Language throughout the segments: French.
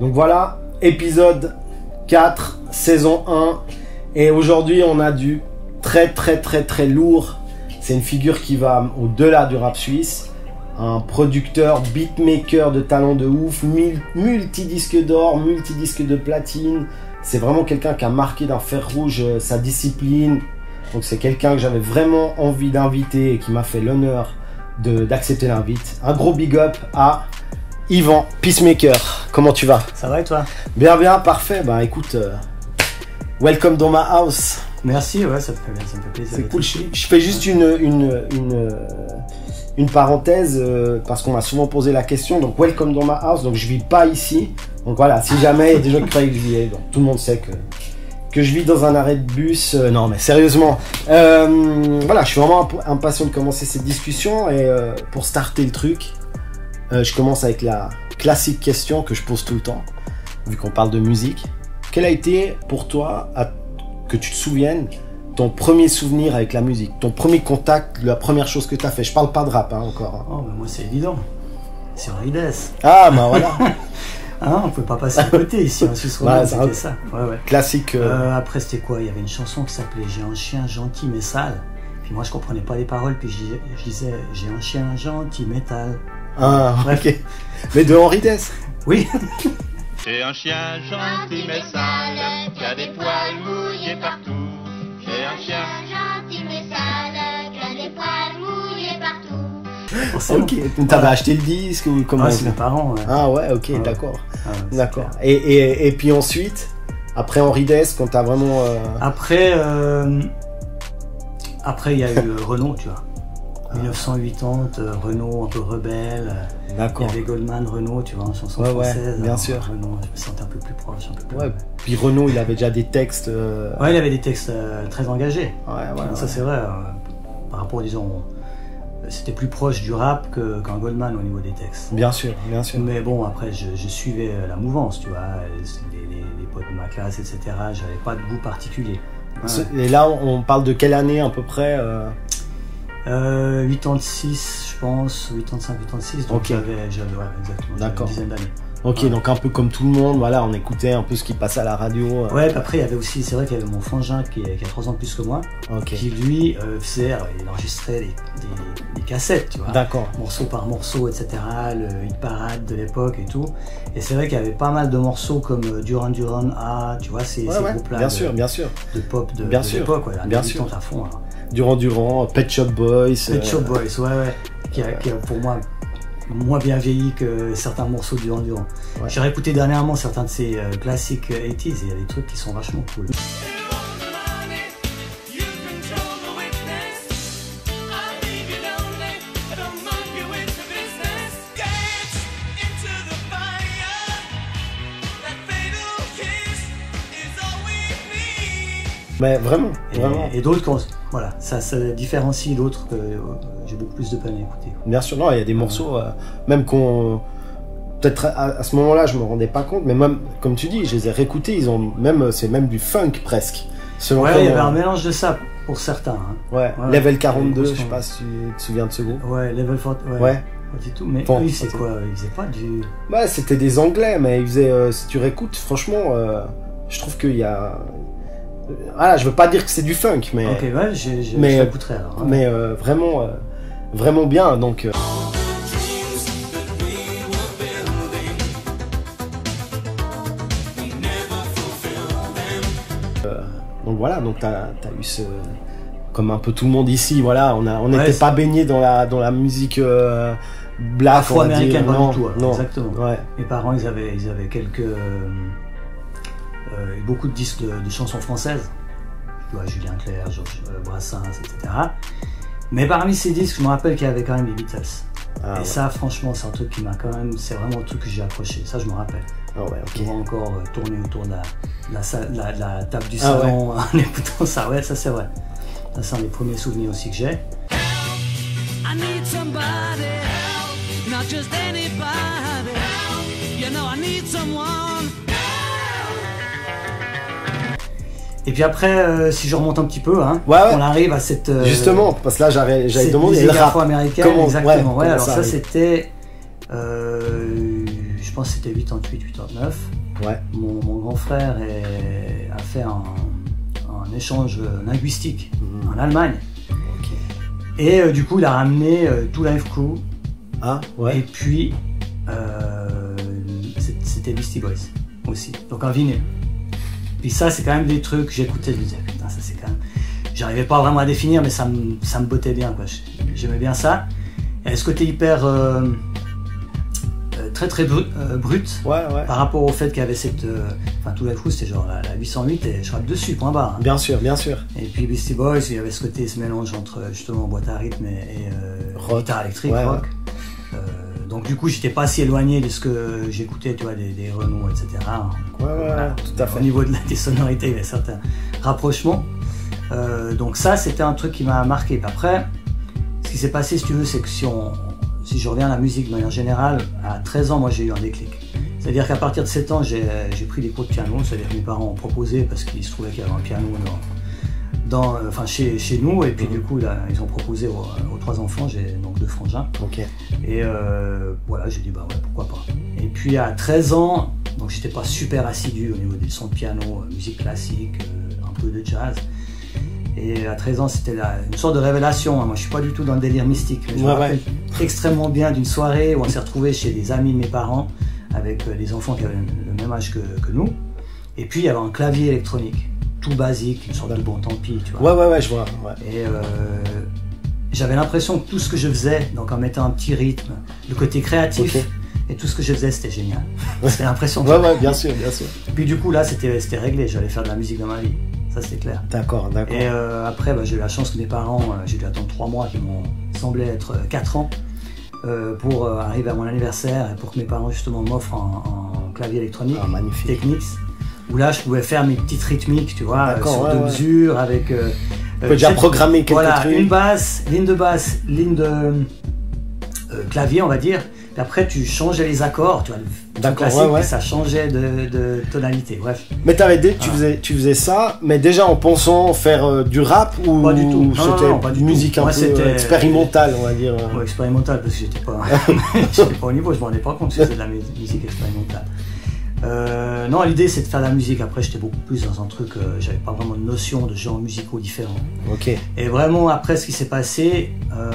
Donc voilà, épisode 4, saison 1. Et aujourd'hui, on a du très lourd. C'est une figure qui va au-delà du rap suisse. Un producteur, beatmaker de talent de ouf, multi-disque d'or, multi-disque de platine. C'est vraiment quelqu'un qui a marqué d'un fer rouge sa discipline. Donc c'est quelqu'un que j'avais vraiment envie d'inviter et qui m'a fait l'honneur d'accepter l'invite. Un gros big up à Yvan, Peacemaker. Comment tu vas? Ça va et toi? Bien, parfait. Bah écoute, welcome dans ma house. Merci, ouais, ça me fait plaisir. C'est cool. Je fais juste une parenthèse parce qu'on m'a souvent posé la question. Donc welcome dans ma house. Donc je vis pas ici. Donc voilà, si jamais il y a des gens qui croient que je vis, donc tout le monde sait que je vis dans un arrêt de bus. Non mais sérieusement, voilà, je suis vraiment impatient de commencer cette discussion et pour starter le truc, je commence avec la classique question que je pose tout le temps, vu qu'on parle de musique. Quel a été pour toi, que tu te souviennes, ton premier souvenir avec la musique, ton premier contact, la première chose que tu as fait? Je parle pas de rap encore. Hein. Oh, mais moi c'est évident, c'est Rides. Ah bah voilà. Ah, on peut pas passer à côté ici en Suisse romande, c'était ça. Ouais. Classique. Après c'était quoi? Il y avait une chanson qui s'appelait J'ai un chien gentil mais sale. Puis moi je comprenais pas les paroles, puis je disais J'ai un chien gentil métal. Ah, bref. Ok. Mais de Henri Dess. Oui. J'ai un chien gentil mais sale, qui a des poils mouillés partout. J'ai un chien gentil mais sale, qui a des poils mouillés partout. Ok, t'avais acheté le disque ou comment? Ah, c'est mes parents, ouais. Ah ouais, ok, ouais. d'accord. Ah, ouais, d'accord. Et puis ensuite, après Henri Dess, quand t'as vraiment... Après il y a eu Renaud, tu vois. 1980, Renaud un peu rebelle. D'accord. Il y avait Goldman, Renaud, tu vois, en chanson Ouais, française. bien sûr. Renaud, je me sentais un peu plus proche, un peu plus... Ouais, puis Renaud, il avait déjà des textes... Ouais, il avait des textes très engagés. Ouais. Ça c'est vrai, par rapport, disons, c'était plus proche du rap qu'un Goldman au niveau des textes. Bien sûr. Mais bon, après, je suivais la mouvance, tu vois, les potes de ma classe, etc. J'avais pas de goût particulier. Ouais. Et là, on parle de quelle année à peu près 86, je pense, 85, 86, donc okay. j'avais ouais, exactement, une dizaine d'années. Ok, ouais. Donc un peu comme tout le monde, voilà, on écoutait un peu ce qui passait à la radio. Ouais, après il y avait aussi, c'est vrai qu'il y avait mon frangin qui a 3 ans de plus que moi, qui lui il enregistrait des cassettes, tu vois. D'accord. Morceau par morceau, etc., le hit parade de l'époque et tout. Et c'est vrai qu'il y avait pas mal de morceaux comme Duran Duran, tu vois, ces groupes-là. Bien sûr. De pop de l'époque, ouais, bien sûr. À fond. Alors. Duran, Pet Shop Boys. Pet Shop Boys, ouais. Qui a pour moi moins bien vieilli que certains morceaux de Duran Duran. Ouais. J'ai réécouté dernièrement certains de ces classiques 80s et il y a des trucs qui sont vachement cool. Mais vraiment. Et d'autres, voilà, ça différencie d'autres que j'ai beaucoup plus de peine à écouter. Bien sûr, non, il y a des morceaux, même qu'on... Peut-être à ce moment-là, je me rendais pas compte, mais même, comme tu dis, je les ai réécoutés, c'est même du funk presque. Ouais, il y avait un mélange de ça pour certains. Hein. Ouais, Level 42, je sais pas si tu te souviens de ce groupe. Ouais, Level 40, ouais. Pas du tout, mais oui, c'est quoi? Ils faisaient pas du... Ouais, c'était des Anglais, mais ils faisaient, si tu réécoutes, franchement, je trouve qu'il y a... Voilà, je veux pas dire que c'est du funk, mais... Ok, ouais, je l'écouterai alors. Ouais. Mais vraiment bien, donc... Donc voilà, donc t'as eu ce... Comme un peu tout le monde ici, voilà, on n'était pas baigné dans la musique black, afro-américaine, pas du tout. Non. Exactement. Ouais. Mes parents, ils avaient quelques... beaucoup de disques de chansons françaises. Tu vois, Julien Clerc, Georges Brassens, etc. Mais parmi ces disques, je me rappelle qu'il y avait quand même les Beatles. Et ça, franchement, c'est un truc qui m'a quand même... C'est vraiment un truc que j'ai accroché. Ça, je me rappelle. Ah ouais, ok. On va encore tourner autour de la table du salon en écoutant ça. Ouais, ça c'est vrai. Ça, c'est un des premiers souvenirs aussi que j'ai. I need somebody help, not just anybody help. You know I need someone. Et puis après, si je remonte un petit peu, on arrive à cette... Justement, parce que là, j'avais demandé le rap afro-américaine, exactement. Ouais, alors ça, c'était... je pense que c'était 88, 89. Ouais. Mon grand frère a fait un échange linguistique en Allemagne. Ok. Et du coup, il a ramené Two Live Crew. Ah, ouais. Et puis, c'était Beastie Boys aussi. Donc en vinyle. Puis ça, c'est quand même des trucs que j'écoutais, je me disais, putain, ça c'est quand même... J'arrivais pas vraiment à définir, mais ça me bottait bien, quoi. J'aimais bien ça. Il y avait ce côté hyper... très brut, Ouais. par rapport au fait qu'il y avait cette... Enfin, tout Live Crew, c'était genre la 808 et je rappe dessus, point barre. Hein. Bien sûr, bien sûr. Et puis Beastie Boys, il y avait ce côté, ce mélange entre justement boîte à rythme et guitare électrique, rock. Donc du coup, j'étais pas si éloigné de ce que j'écoutais, tu vois, des Renault, etc. Ouais, voilà, tout à fait. Au niveau des sonorités, il y avait certains rapprochements. Donc ça, c'était un truc qui m'a marqué. Puis après, ce qui s'est passé, si tu veux, c'est que si je reviens à la musique de manière générale, à 13 ans, moi, j'ai eu un déclic. C'est-à-dire qu'à partir de 7 ans, j'ai pris des cours de piano. C'est-à-dire que mes parents ont proposé, parce qu'il se trouvait qu'il y avait un piano chez nous. Et puis du coup, là, ils ont proposé aux 3 enfants. J'ai donc 2 frangins. Ok. Et voilà, j'ai dit, bah ouais, pourquoi pas. Et puis à 13 ans, donc j'étais pas super assidu au niveau des sons de piano, musique classique, un peu de jazz. Et à 13 ans, c'était une sorte de révélation. Moi, je suis pas du tout dans le délire mystique. Mais je me rappelle extrêmement bien d'une soirée où on s'est retrouvés chez des amis de mes parents avec des enfants qui avaient le même âge que nous. Et puis, il y avait un clavier électronique, tout basique, une sorte de bon tant pis, tu vois. Ouais, je vois. Ouais. Et j'avais l'impression que tout ce que je faisais, donc en mettant un petit rythme, le côté créatif, et tout ce que je faisais, c'était génial. C'était l'impression que ouais, bien sûr. Puis du coup, là, c'était réglé. J'allais faire de la musique dans ma vie. Ça, c'était clair. D'accord. Et après, j'ai eu la chance que mes parents, j'ai dû attendre 3 mois, qui m'ont semblé être 4 ans, pour arriver à mon anniversaire et pour que mes parents, justement, m'offrent un clavier électronique, Technics, où là, je pouvais faire mes petites rythmiques, tu vois, sur 2 mesures, avec... tu peux déjà programmer quelques trucs. Une basse, ligne de basse, ligne de clavier, on va dire. Et après, tu changeais les accords, tu vois, le classique, et ça changeait de tonalité, bref. Mais tu faisais ça, mais déjà en pensant faire du rap ou pas du tout. C'était une musique un peu expérimentale, on va dire. Ouais, expérimentale, parce que j'étais pas au niveau, je me rendais pas compte que c'était de la musique expérimentale. Non, l'idée c'est de faire de la musique. Après, j'étais beaucoup plus dans un truc, j'avais pas vraiment de notion de genres musicaux différents. Ok. Et vraiment, après, ce qui s'est passé,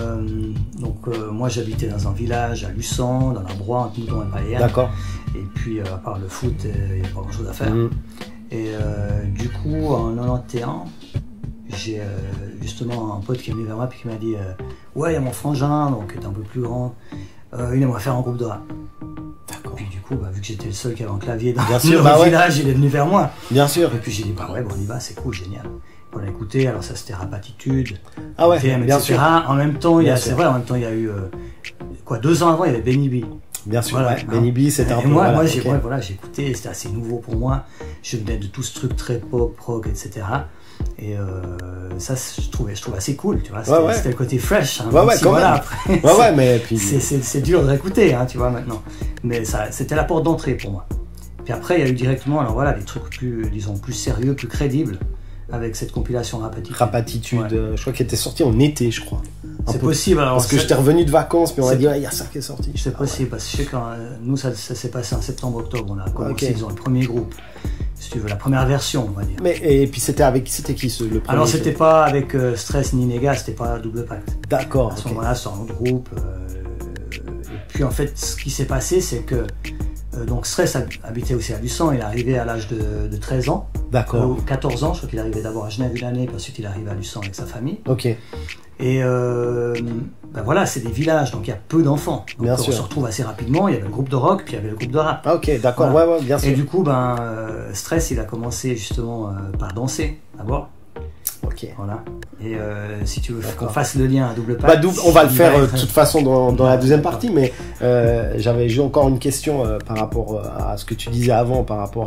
moi j'habitais dans un village à Luçon, dans la Broye, entre Moudon et Paléa. D'accord. Et puis, à part le foot, il n'y avait pas grand chose à faire. Et du coup, en 91, j'ai justement un pote qui est venu vers moi et qui m'a dit ouais, il y a mon frangin, donc il est un peu plus grand, il aimerait faire un groupe de rap. D'accord. Puis du coup, vu que j'étais le seul qui avait un clavier dans le village, il est venu vers moi. Bien sûr. Et puis j'ai dit, bah ouais, bon, on y va, c'est cool, génial. On a écouté, alors ça c'était Rap Attitude, ah ouais, TM, bien etc. sûr. En même temps, c'est vrai, en même temps, il y a eu, 2 ans avant, il y avait Benny B. Bien sûr, voilà, Benny B, c'était un peu... Moi, j'ai écouté, c'était assez nouveau pour moi. Je venais de tout ce truc très pop, rock, etc. Et ça, je trouvais assez cool, tu vois. C'était le côté fresh. Hein, après, mais puis... c'est dur de réécouter, hein, tu vois, maintenant. Mais c'était la porte d'entrée pour moi. Puis après, il y a eu directement, alors voilà, des trucs plus sérieux, plus crédibles, avec cette compilation Rap Attitude. Rap Attitude, je crois qu'elle était sortie en été, je crois. C'est possible. Alors, parce que j'étais revenu de vacances, puis on a dit, il y a ça qui est sorti. C'est possible, parce que je sais que nous, ça s'est passé en septembre-octobre. On a commencé, ils ont le premier groupe. Si tu veux, la première version, on va dire. Et puis c'était qui le premier? Alors c'était pas avec Stress ni Néga, c'était pas Double Pacte. D'accord. À ce moment-là, c'est un autre groupe. Et puis en fait, ce qui s'est passé, c'est que donc Stress habitait aussi à Luçon, il est arrivé à l'âge de 13 ans. D'accord. 14 ans, je crois qu'il est arrivé d'abord à Genève une année, puis ensuite il est arrivé à Luçon avec sa famille. Ok. Et voilà, c'est des villages, donc il y a peu d'enfants. Donc bien on sûr. se retrouve assez rapidement, il y avait le groupe de rock, puis il y avait le groupe de rap. Ah ok, d'accord, voilà. ouais, bien sûr. Et du coup, Stress, il a commencé justement par danser, d'abord. Ok. Voilà. Et si tu veux qu'on fasse le lien à Double Pacte... on va le faire de toute façon dans la deuxième partie, mais j'ai encore une question par rapport à ce que tu disais avant, par rapport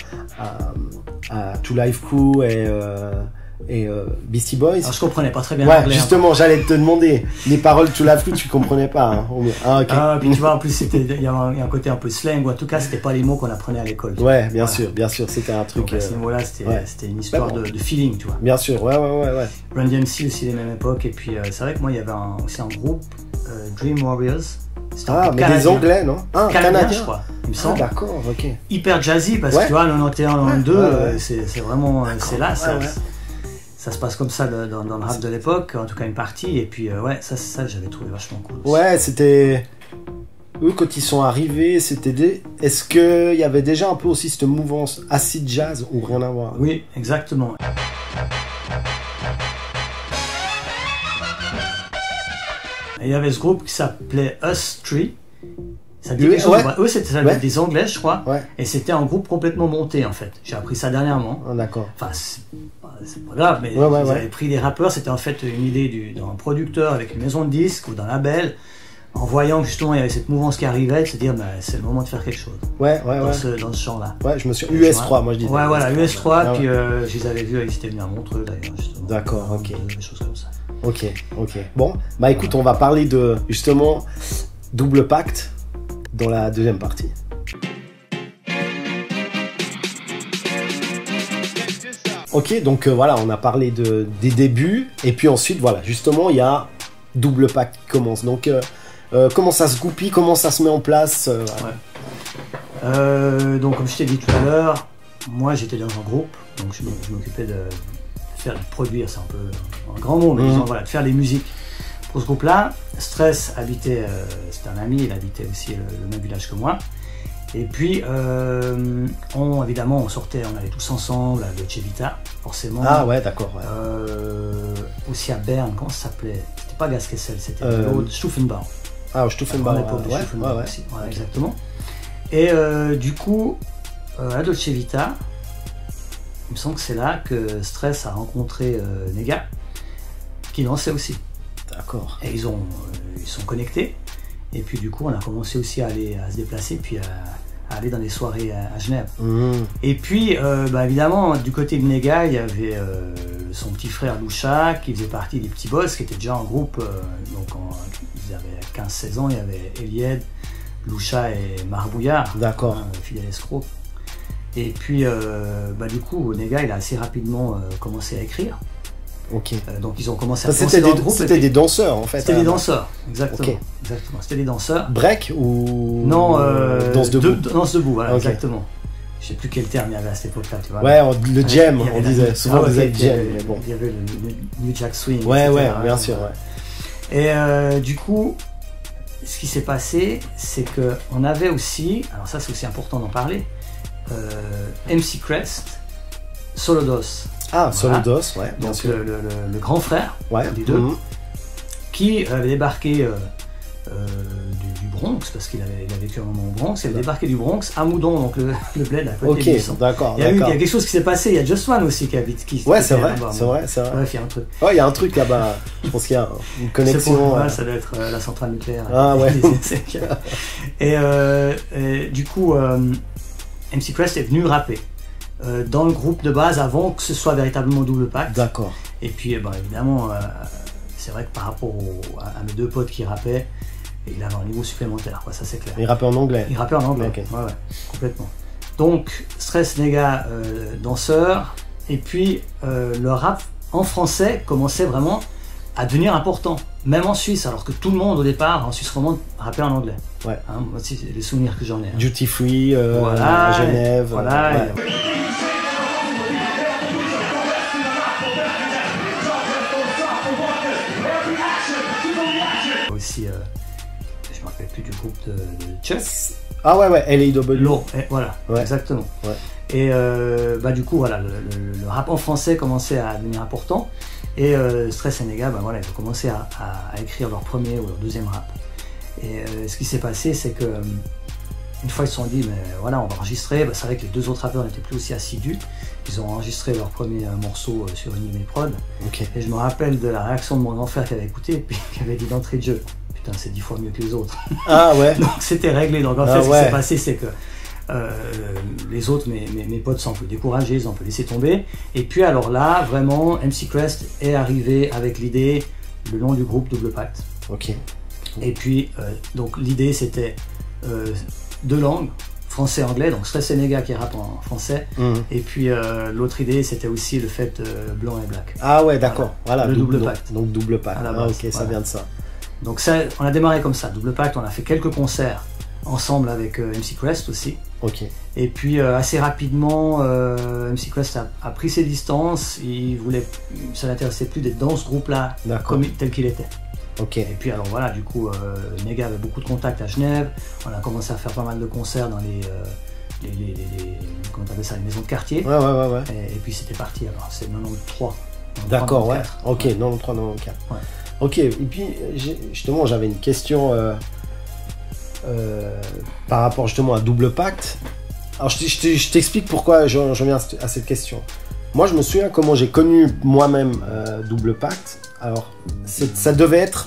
à Two Live Crew et Beastie Boys. Alors je comprenais pas très bien l'anglais. Justement, j'allais te demander les paroles Two Live Crew, tu comprenais pas. Hein. Ah, okay. Puis tu vois, en plus il y a un côté un peu slang, ou en tout cas c'était pas les mots qu'on apprenait à l'école. Ouais, bien sûr, c'était un truc. Donc à ce niveau-là, c'était une histoire de feeling, tu vois. Bien sûr, ouais. Run DMC aussi les mêmes époques, et puis c'est vrai que moi il y avait aussi un groupe, Dream Warriors, Ah, mais des Anglais, non? Ah, Canadien, je crois, il me semble. Ah, d'accord, ok. Hyper jazzy, parce que tu vois, 91, 92, c'est vraiment, c'est là, ça se passe comme ça dans le rap de l'époque, en tout cas une partie, et puis ouais, ça j'avais trouvé vachement cool. Ouais, c'était... Eux, quand ils sont arrivés, c'était des... Est-ce qu'il y avait déjà un peu aussi cette mouvance acid jazz ou rien à voir? Oui, exactement. Et il y avait ce groupe qui s'appelait Us Three. Ça dit quelque chose. Eux, c'était des Anglais, je crois. Ouais. Et c'était un groupe complètement monté, en fait. J'ai appris ça dernièrement. Ah, d'accord. Enfin, c'est pas grave, mais ils avaient pris des rappeurs. C'était en fait une idée d'un producteur avec une maison de disques ou d'un label. En voyant que justement il y avait cette mouvance qui arrivait, de se dire c'est le moment de faire quelque chose. Dans ce champ-là. Ouais, je me suis. US3, moi je disais. Ouais, voilà, US3, puis je les avais vus, ils étaient venus à Montreux d'ailleurs, justement. D'accord, ok. Des choses comme ça. Ok. Bon, bah écoute, on va parler de justement Double Pacte dans la deuxième partie. Ok, donc voilà, on a parlé des débuts, et puis ensuite, voilà, justement, il y a Double Pacte qui commence. Donc, comment ça se goupille, comment ça se met en place Donc, comme je t'ai dit tout à l'heure, moi j'étais dans un groupe, donc je m'occupais de produire, c'est un peu un grand mot, mais disons, voilà, de faire des musiques pour ce groupe-là. Stress habitait, c'était un ami, il habitait aussi le même village que moi. Et puis, évidemment, on allait tous ensemble à Dolce Vita, forcément. Ah ouais, d'accord. Ouais. Aussi à Berne, comment ça s'appelait? C'était pas Gaskessel, c'était l'autre, Stufenbau. Ah, Stufenbau, ouais. Aussi. Voilà, exactement. Et du coup, à Dolce Vita, il me semble que c'est là que Stress a rencontré Nega, qui dansait aussi. D'accord. Et ils sont connectés. Et puis du coup, on a commencé aussi à se déplacer, puis à aller dans des soirées à Genève. Et puis, évidemment, du côté de Nega, il y avait son petit frère Loucha, qui faisait partie des Petits Boss, qui était déjà en groupe. Ils avaient 15-16 ans, il y avait Elied, Loucha et Marbouillard, fidèle escroc. Et puis, du coup, Nega, il a assez rapidement commencé à écrire. Ok. Donc ils ont commencé à penser dans le groupe. C'était des danseurs en fait. C'était des danseurs, exactement. Exactement. C'était des danseurs. Break ou non, danse debout. Danse debout, voilà, exactement. Je sais plus quel terme il y avait à cette époque-là, tu vois. Ouais, le jam, on disait. Souvent on disait jam, mais bon. Il y avait le New Jack Swing. Ouais, bien sûr. Ouais. Et du coup, ce qui s'est passé, c'est que on avait aussi, alors ça c'est aussi important d'en parler, MC Crest, Solodos. Ah, Solodos, ouais, bien sûr. Le grand frère des deux, qui avait débarqué du Bronx, parce qu'il avait vécu un moment au Bronx, il avait débarqué du Bronx à Moudon, donc le bled à côté de Buisson. D'accord. Il y a quelque chose qui s'est passé, il y a Just One aussi qui habite. Ouais, c'est vrai. Bref, il y a un truc. Ouais, il y a un truc là-bas, je pense qu'il y a une connexion. Ça doit être la centrale nucléaire. Ah ouais. Et du coup, MC Crest est venu rapper. Dans le groupe de base avant que ce soit véritablement Double Pacte. D'accord. Et puis évidemment, c'est vrai que par rapport à mes deux potes qui rappaient, il avait un niveau supplémentaire, ça c'est clair. Il rappait en anglais. Il rappait en anglais, okay. Ouais, complètement. Donc Stress Nega, danseur, et puis le rap en français commençait vraiment à devenir important, même en Suisse, alors que tout le monde au départ en Suisse romande rappait en anglais. Ouais. Moi aussi, c'est les souvenirs que j'en ai. Duty Free, à Genève. Voilà. Ouais. Aussi, je me rappelle plus du groupe de Chuck. Ah ouais, LAW. Lourd, voilà, exactement. Ouais. Et du coup, voilà, le rap en français commençait à devenir important. Et Stress et Nega, ils ont commencé à écrire leur premier ou leur deuxième rap. Et ce qui s'est passé, c'est que une fois ils se sont dit, on va enregistrer. C'est vrai que les deux autres rappeurs n'étaient plus aussi assidus. Ils ont enregistré leur premier morceau sur une email prod. Okay. Et je me rappelle de la réaction de mon grand frère qui avait écouté et puis qui avait dit d'entrée de jeu, putain, c'est 10 fois mieux que les autres. Ah ouais. Donc c'était réglé. Donc en fait, ce qui s'est passé, c'est que les autres, mes potes sont un peu découragés, ils ont un peu laissé tomber. Et puis alors là, vraiment, MC Crest est arrivé avec l'idée, le nom du groupe Double Pacte. Ok. Et puis, donc l'idée c'était deux langues, français et anglais, donc Stress et Nega qui rappe en français. Et puis l'autre idée c'était aussi le fait blanc et black. Ah ouais, d'accord. Voilà, le double pacte. Donc Double Pacte. Ah, ok, ça vient de ça. Donc ça, on a démarré comme ça, Double Pacte, on a fait quelques concerts ensemble avec MC Crest aussi. Ok. Et puis assez rapidement, MC Crest a pris ses distances, ça l'intéressait plus d'être dans ce groupe-là, tel qu'il était. Ok. Et puis alors voilà, du coup, Nega avait beaucoup de contacts à Genève, on a commencé à faire pas mal de concerts dans comment t'appelles ça, les maisons de quartier. Ouais. Et puis c'était parti, alors c'est 93. D'accord, ouais. Ok, 93, 94. Ouais. Ok, et puis justement, j'avais une question par rapport justement à Double Pacte. Alors je t'explique pourquoi j'en viens à cette question. Moi, je me souviens comment j'ai connu moi-même Double Pacte. Alors, ça devait être...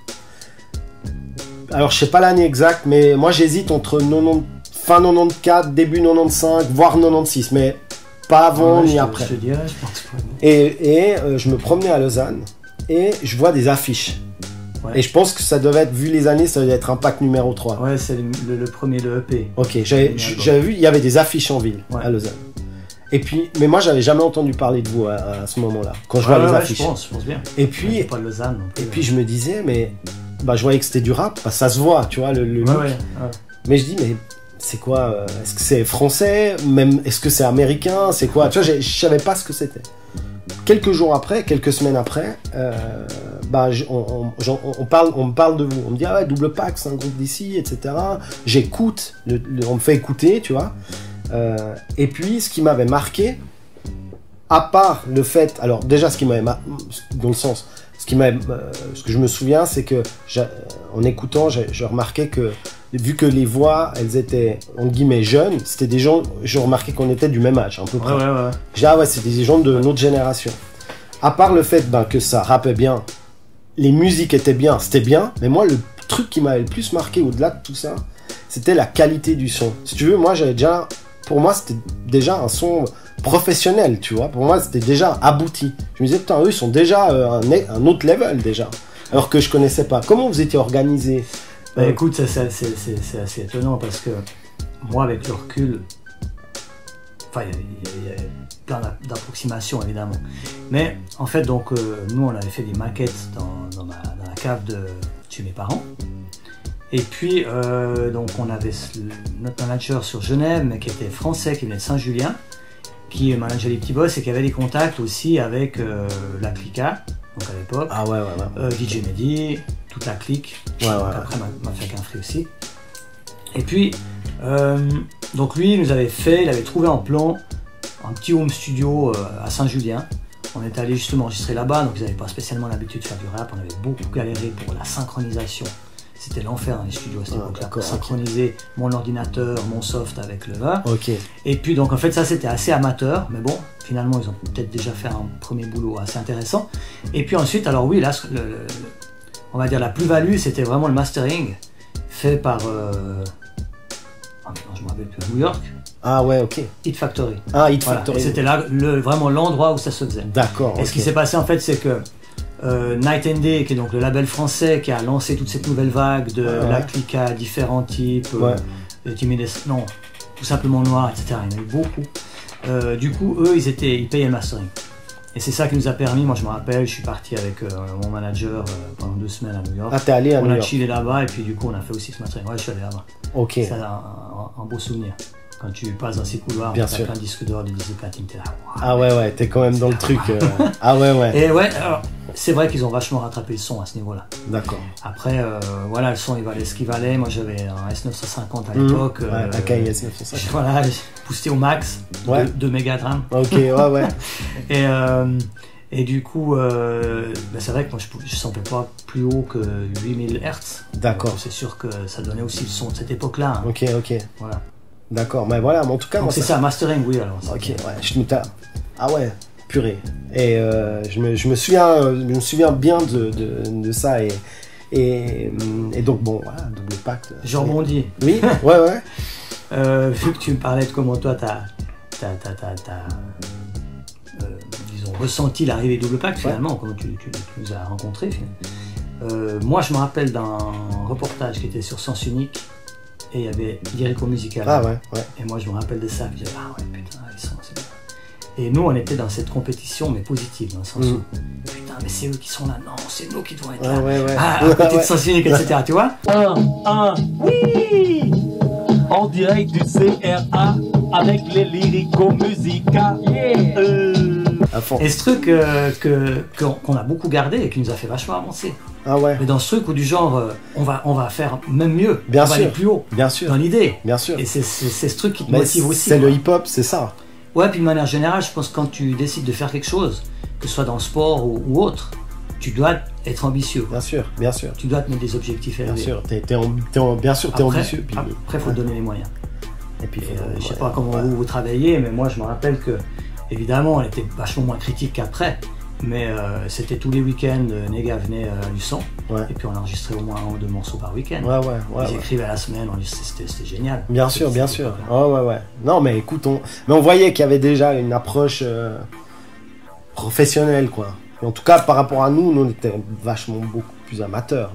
Alors, je sais pas l'année exacte, mais moi, j'hésite entre fin 94, début 95, voire 96, mais pas avant ni après. Je te dirais, je pense pas. Et je me promenais à Lausanne et je vois des affiches. Ouais. Et je pense que ça devait être, vu les années, ça devait être Impact numéro 3. Ouais, c'est le premier, le EP. Ok, j'avais vu, il y avait des affiches en ville, à Lausanne. Et puis, mais moi, j'avais jamais entendu parler de vous à ce moment-là, quand je vois les affiches. Je pense bien. Et puis, pas de Lausanne, non plus, et puis je me disais, mais je voyais que c'était du rap, ça se voit, tu vois, le look. Mais je dis, mais c'est quoi est-ce que c'est français, même est-ce que c'est américain, c'est quoi? Tu vois, je savais pas ce que c'était. Quelques semaines après, on me parle de vous. On me dit, ah ouais, Double Pacte, c'est un groupe d'ici, etc. J'écoute, on me fait écouter, tu vois. Et puis, ce qui m'avait marqué, à part le fait, alors déjà, ce qui m'avait dans le sens, ce que je me souviens, c'est que en écoutant, je remarquais que vu que les voix, elles étaient en guillemets jeunes, c'était des gens, je remarquais qu'on était du même âge, à peu près. Ouais. Je dis, ah ouais, c'est des gens de notre génération. À part le fait que ça rappait bien, les musiques étaient bien, c'était bien, mais moi, le truc qui m'avait le plus marqué au-delà de tout ça, c'était la qualité du son. Si tu veux, pour moi, c'était déjà un son professionnel, tu vois. Pour moi, c'était déjà abouti. Je me disais, putain, eux, ils sont déjà un autre level, déjà. Alors que je connaissais pas. Comment vous étiez organisé? Écoute, c'est assez étonnant parce que moi, avec le recul, il y a plein d'approximations, évidemment. Mais en fait, donc, nous, on avait fait des maquettes dans la cave de chez mes parents. Et puis, donc, on avait notre manager sur Genève, mais qui était français, qui venait de Saint-Julien, qui manageait les petits boss et qui avait des contacts aussi avec la Clica, donc à l'époque. Ah ouais. DJ Mehdi, toute la clique. Ouais. Après, m'a fait qu'un free aussi. Et puis, donc lui, il avait trouvé en plan un petit home studio à Saint-Julien. On était allé justement enregistrer là-bas, donc ils n'avaient pas spécialement l'habitude de faire du rap. On avait beaucoup galéré pour la synchronisation. C'était l'enfer dans les studios à cette époque-là, pour synchroniser mon ordinateur, mon soft avec le là. Okay. Et puis donc en fait ça c'était assez amateur, mais bon, finalement ils ont peut-être déjà fait un premier boulot assez intéressant. Et puis ensuite, alors oui, là, on va dire la plus-value, c'était vraiment le mastering fait par, je me rappelle plus, New York. Ah ouais, ok. Hit Factory. Ah, Hit Factory. C'était là vraiment l'endroit où ça se faisait. D'accord. Et ce qui s'est passé en fait, c'est que Night and Day, qui est donc le label français qui a lancé toute cette nouvelle vague de la clica, différents types, non, tout simplement noir, etc. Il y en a eu beaucoup. Du coup, eux, ils payaient le mastering. Et c'est ça qui nous a permis, moi je me rappelle, je suis parti avec mon manager pendant 2 semaines à New York. Ah, t'es allé à New York. On a chillé là-bas et puis du coup on a fait aussi ce mastering. Ouais, je suis allé là-bas. Ok. C'est un beau souvenir. Quand tu passes dans ces couloirs, tu as plein de disques d'or, des disques de platine, t'es là. Wow, ah ouais, t'es quand même dans le truc. Ah ouais. Et ouais, alors, c'est vrai qu'ils ont vachement rattrapé le son à ce niveau-là. D'accord. Après, voilà, le son il valait ce qu'il valait. Moi j'avais un S950 à l'époque. Akai S950. Voilà, j'ai boosté au max, 2 mégadram. Ok, ouais. Et du coup, c'est vrai que moi je ne sentais pas plus haut que 8000 Hz. D'accord. C'est sûr que ça donnait aussi le son de cette époque-là. Hein. Ok. Voilà. D'accord, mais voilà, mais en tout cas... Donc c'est ça, mastering, oui alors. Ok, ouais, ah ouais, purée. Et je me souviens bien de ça et donc bon, voilà, Double Pacte. Je rebondis. Oui, ouais. Vu que tu me parlais de comment toi t'as disons, ressenti l'arrivée Double Pacte finalement, comment tu nous as rencontrés. Moi je me rappelle d'un reportage qui était sur Sens Unique. Et il y avait Lyrico Musical. Ah ouais. Et moi je me rappelle de ça, je disais, putain, ils sont... Et nous on était dans cette compétition, mais positive, dans le sens où, putain, mais c'est eux qui sont là, non, c'est nous qui devons être là. Ah, à côté de Sensonic, etc. Tu vois? Oui! En direct du CRA avec les Lyrico-Musica. À fond. Et ce truc qu'on a beaucoup gardé et qui nous a fait vachement avancer. Ah ouais. Mais dans ce truc où du genre, on va faire même mieux, Bien on va sûr. aller plus haut, Bien sûr. dans l'idée. Bien sûr. Et c'est ce truc qui te Mais motive aussi. c'est le quoi. hip-hop, c'est ça. Ouais, puis de manière générale, je pense que quand tu décides de faire quelque chose, que ce soit dans le sport ou autre, tu dois être ambitieux. Bien sûr, bien sûr. Tu dois te mettre des objectifs élevés. Bien sûr, bien sûr, t'es ambitieux. Puis, Après, il faut te donner les moyens. et puis, Je sais pas comment vous travaillez, mais moi, je me rappelle que, évidemment, on était vachement moins critique qu'après. Mais c'était tous les week-ends, Nega venait à Luçon, et puis on enregistrait au moins 1 ou 2 morceaux par week-end. Ils écrivaient à la semaine, c'était génial. Bien sûr, bien sûr. Ouais. Non, mais écoute, on voyait qu'il y avait déjà une approche professionnelle, quoi. Et en tout cas, par rapport à nous, on était vachement beaucoup plus amateurs.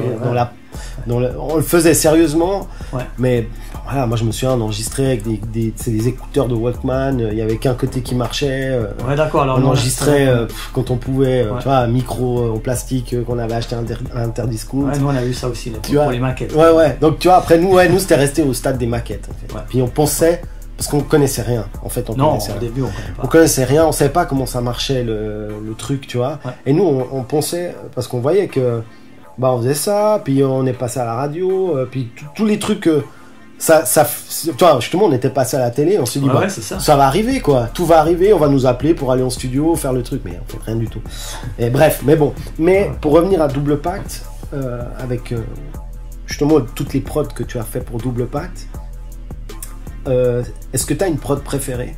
On le faisait sérieusement, mais voilà, moi je me souviens d'enregistrer avec des écouteurs de Walkman, il y avait qu'un côté qui marchait. Ouais, d'accord. Alors on enregistrait quand on pouvait, tu vois, un micro en plastique qu'on avait acheté à Interdiscount. Ouais, nous on a eu ça aussi, pour les maquettes. Ouais. Donc tu vois, après nous c'était resté au stade des maquettes. En fait. Puis on pensait, parce qu'on connaissait rien, en fait. Au début, on connaissait pas. On connaissait rien, on savait pas comment ça marchait le truc, tu vois. Et nous, on pensait, parce qu'on voyait que, on faisait ça, puis on est passé à la radio, puis tous les trucs, tu vois, justement, on était passé à la télé, on s'est dit, ça va arriver, quoi. Tout va arriver, on va nous appeler pour aller en studio, faire le truc, mais en fait, rien du tout. Et bref, mais bon. Mais pour revenir à Double Pacte, avec, justement, toutes les prods que tu as fait pour Double Pacte, est-ce que tu as une prod préférée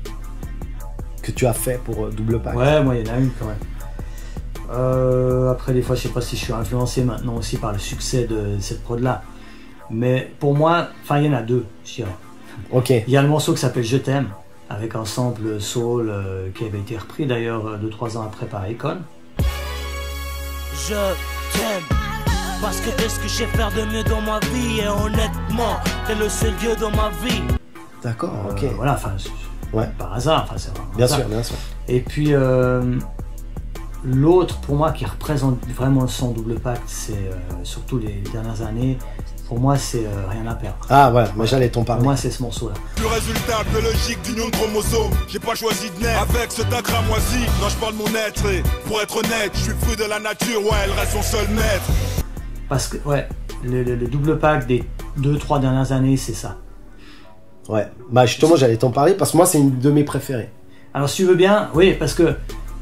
que tu as fait pour Double Pacte? Ouais, moi il y en a une quand même. Après des fois je sais pas si je suis influencé maintenant aussi par le succès de cette prod là. Mais pour moi, il y en a 2, je dirais. Ok. Il y a le morceau qui s'appelle Je t'aime, avec un sample soul qui avait été repris d'ailleurs 2-3 ans après par Akon. Je t'aime. Parce que qu'est-ce que je sais faire de mieux dans ma vie? Et honnêtement, t'es le seul Dieu dans ma vie. D'accord, ok. Voilà, par hasard, c'est vraiment bien sûr, bien sûr. Et puis l'autre pour moi qui représente vraiment le son Double Pacte, c'est surtout les dernières années, pour moi c'est Rien à perdre. Ah ouais, moi j'allais t'en parler. Pour moi c'est ce morceau là. Le résultat biologique d'union de chromosomes. J'ai pas choisi de naître avec ce tas cramoisi. Non, je parle de mon être et pour être honnête, je suis fruit de la nature, elle reste son seul maître. Parce que le Double Pacte des 2-3 dernières années, c'est ça. Ouais, justement j'allais t'en parler parce que moi c'est une de mes préférées. Alors si tu veux bien, oui, parce que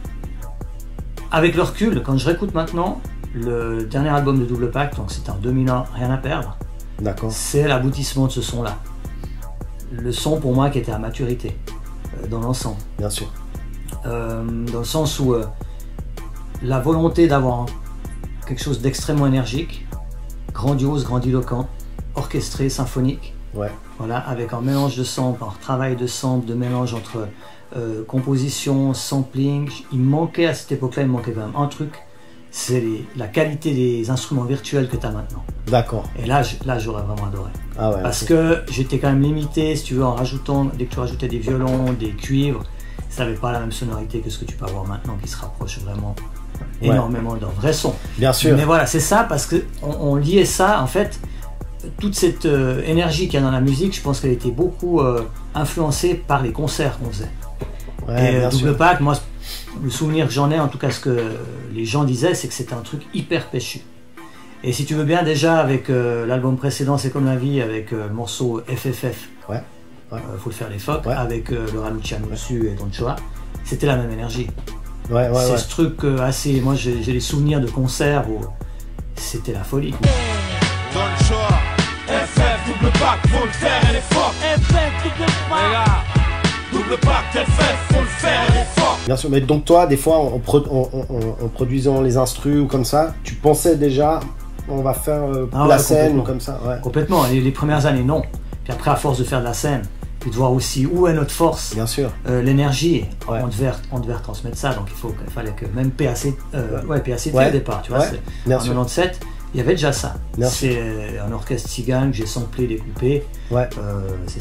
avec le recul, quand je réécoute maintenant, le dernier album de Double Pacte, donc c'était en 2001, Rien à perdre. D'accord. C'est l'aboutissement de ce son-là. Le son pour moi qui était à maturité, dans l'ensemble. Bien sûr. Dans le sens où la volonté d'avoir quelque chose d'extrêmement énergique, grandiose, grandiloquent, orchestré, symphonique. Ouais. Voilà, avec un mélange de samples, un travail de samples, de mélange entre composition, sampling. Il manquait à cette époque-là, il manquait quand même un truc, c'est la qualité des instruments virtuels que tu as maintenant. D'accord. Et là j'aurais vraiment adoré. Ah ouais, parce que j'étais quand même limité, si tu veux, en rajoutant, dès que tu rajoutais des violons, des cuivres, ça n'avait pas la même sonorité que ce que tu peux avoir maintenant, qui se rapproche vraiment énormément d'un vrai son. Bien sûr. Mais voilà, c'est ça, parce qu'on liait ça, en fait, toute cette énergie qu'il y a dans la musique, je pense qu'elle était beaucoup influencée par les concerts qu'on faisait. Ouais, et bien Double sûr. Pacte, moi, le souvenir que j'en ai, en tout cas ce que les gens disaient, c'est que c'était un truc hyper péchu. Et si tu veux bien, déjà avec l'album précédent, C'est comme la vie, avec le morceau FFF, faut le faire les phoques, avec le Raluciano dessus et Don Choa, c'était la même énergie. C'est ce truc assez... Moi j'ai les souvenirs de concerts où c'était la folie. Don Choa, FF, Double Pacte, faut le faire et les phoques. FF, Double Pacte. Double Pacte, FF, faut le faire et les phoques. Bien sûr, mais donc toi, des fois, en produisant les instrus ou comme ça, tu pensais déjà, on va faire la scène ou comme ça. Complètement, les premières années, non. Puis après, à force de faire de la scène, puis de voir aussi où est notre force, bien sûr, l'énergie, on devait retransmettre ça, donc il fallait que même PACT au départ, tu vois, en 97, il y avait déjà ça. C'est un orchestre cigane que j'ai samplé, découpé, c'est ça.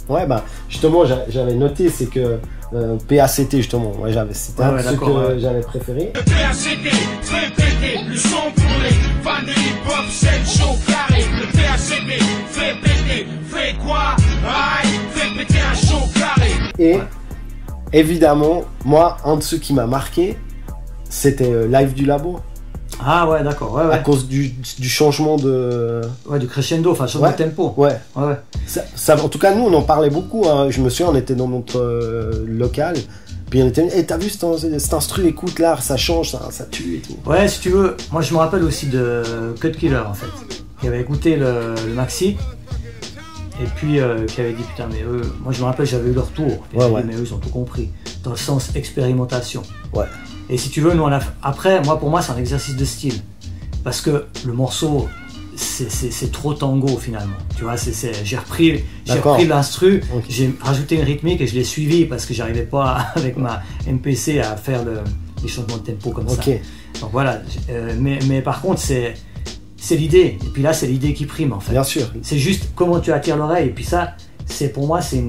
Ouais, bah justement, j'avais noté, c'est que PACT, justement, ouais, c'était un de ceux que j'avais préféré. Le PACT fait péter le son pour les fans de hip-hop, c'est le show carré. Le PACT fait péter, fait quoi? Aïe, fait péter un show carré. Et évidemment, moi, un de ceux qui m'a marqué, c'était Live du Labo. Ah ouais, d'accord, ouais. À cause du changement de... Ouais, du crescendo, enfin, changement de tempo. Ouais. Ouais. Ça, en tout cas, nous, on en parlait beaucoup. Hein. Je me souviens, on était dans notre local. Puis on était... Hey, t'as vu cet instru, écoute, là, ça change, ça tue et tout. Ouais, si tu veux. Moi, je me rappelle aussi de Cut Killer, en fait. Qui avait écouté le maxi. Et puis, qui avait dit, putain, mais eux... Moi, je me rappelle, j'avais eu leur tour. Dit, mais eux, ils ont tout compris. Dans le sens expérimentation. Ouais. Et si tu veux, nous, après, pour moi, c'est un exercice de style. Parce que le morceau, c'est trop tango, finalement. Tu vois, j'ai repris l'instru, j'ai rajouté une rythmique et je l'ai suivi parce que j'arrivais pas, avec ma MPC, à faire les changements de tempo comme ça. Donc voilà. Mais par contre, c'est l'idée. Et puis là, c'est l'idée qui prime, en fait. Bien sûr. C'est juste comment tu attires l'oreille. Et puis ça, pour moi, c'est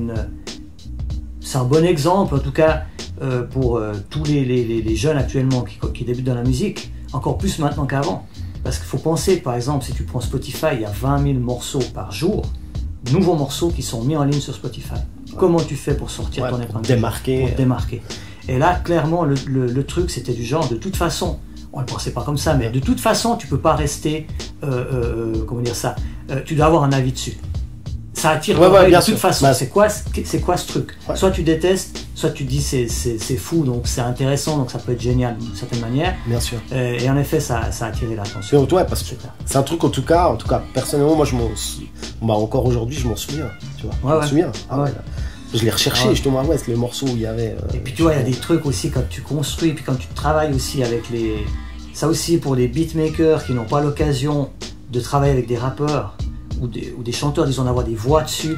un bon exemple, en tout cas, pour tous les jeunes actuellement qui débutent dans la musique, encore plus maintenant qu'avant. Parce qu'il faut penser, par exemple, si tu prends Spotify, il y a 20 000 morceaux par jour, nouveaux morceaux qui sont mis en ligne sur Spotify. Comment tu fais pour sortir ton épingle? Pour démarquer. Et là, clairement, le truc, c'était du genre, de toute façon, on ne le pensait pas comme ça, mais de toute façon, tu ne peux pas rester, comment dire ça, tu dois avoir un avis dessus. Ça attire de toute façon. C'est quoi ce truc? Soit tu détestes, soit tu te dis c'est fou, donc c'est intéressant, donc ça peut être génial d'une certaine manière. Bien sûr. Et en effet, ça a attiré l'attention. Ouais, parce que c'est un truc, en tout cas, personnellement, moi, encore aujourd'hui, je m'en souviens. Tu vois, je m'en souviens. Je l'ai recherché, justement, c'est le morceau où il y avait... et puis tu vois, il y a des trucs aussi quand tu construis, puis quand tu travailles aussi avec les... Ça aussi, pour les beatmakers qui n'ont pas l'occasion de travailler avec des rappeurs, ou des chanteurs, disons, d'avoir des voix dessus.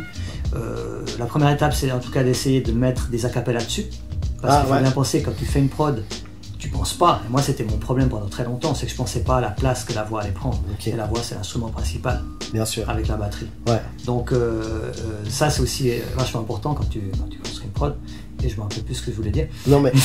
La première étape, c'est en tout cas d'essayer de mettre des acapellas dessus. Parce qu'il faut bien penser, quand tu fais une prod, tu penses pas. Et moi, c'était mon problème pendant très longtemps, c'est que je pensais pas à la place que la voix allait prendre. Et la voix, c'est l'instrument principal. Bien sûr. Avec la batterie. Donc, ça, c'est aussi vachement important quand tu construis une prod. Et je me rappelle plus ce que je voulais dire. Non, mais,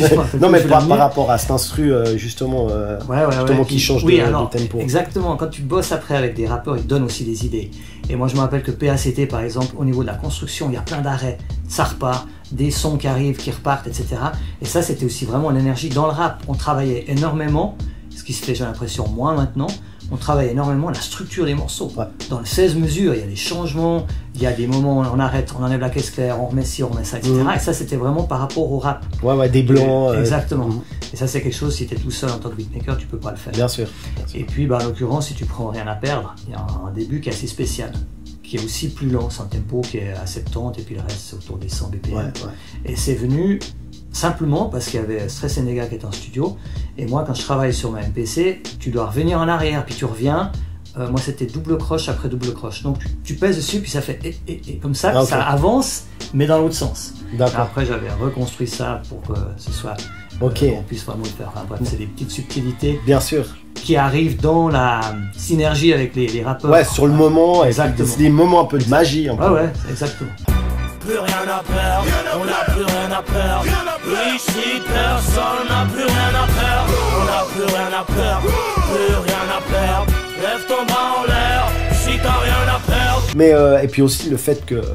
par rapport à cet instru, justement, qui change de tempo. Exactement. Quand tu bosses après avec des rappeurs, ils donnent aussi des idées. Et moi, je me rappelle que PACT, par exemple, au niveau de la construction, il y a plein d'arrêts. Ça repart, des sons qui arrivent, qui repartent, etc. Et ça, c'était aussi vraiment l'énergie. Dans le rap, on travaillait énormément, ce qui se fait, j'ai l'impression, moins maintenant. On travaille énormément la structure des morceaux. Dans les 16 mesures, il y a des changements, il y a des moments où on arrête, on enlève la caisse claire, on remet ci, on remet ça, etc. Et ça, c'était vraiment par rapport au rap. Des blancs. Exactement. Et ça, c'est quelque chose, si tu es tout seul en tant que beatmaker, tu peux pas le faire. Bien sûr. Et puis, en l'occurrence, si tu prends Rien à perdre, il y a un début qui est assez spécial, qui est aussi plus lent, c'est un tempo qui est à 70, et puis le reste, c'est autour des 100 BPM. Et c'est venu simplement parce qu'il y avait Stress Nega qui était en studio, et moi quand je travaille sur ma MPC, tu dois revenir en arrière, puis tu reviens, moi c'était double croche après double croche, donc tu pèses dessus, puis ça fait et comme ça, ça avance, mais dans l'autre sens. Après j'avais reconstruit ça pour que ce soit, on puisse vraiment le faire, enfin, bref, c'est des petites subtilités. Bien sûr. Qui arrivent dans la synergie avec les rappeurs. Sur le moment, c'est des moments un peu de magie. Exactement. Plus rien à perdre, on n'a plus rien à perdre. Ici personne n'a plus rien à perdre. On n'a plus rien à perdre, plus rien à perdre. Lève ton bras en l'air, si t'as rien à perdre. Mais et puis aussi le fait que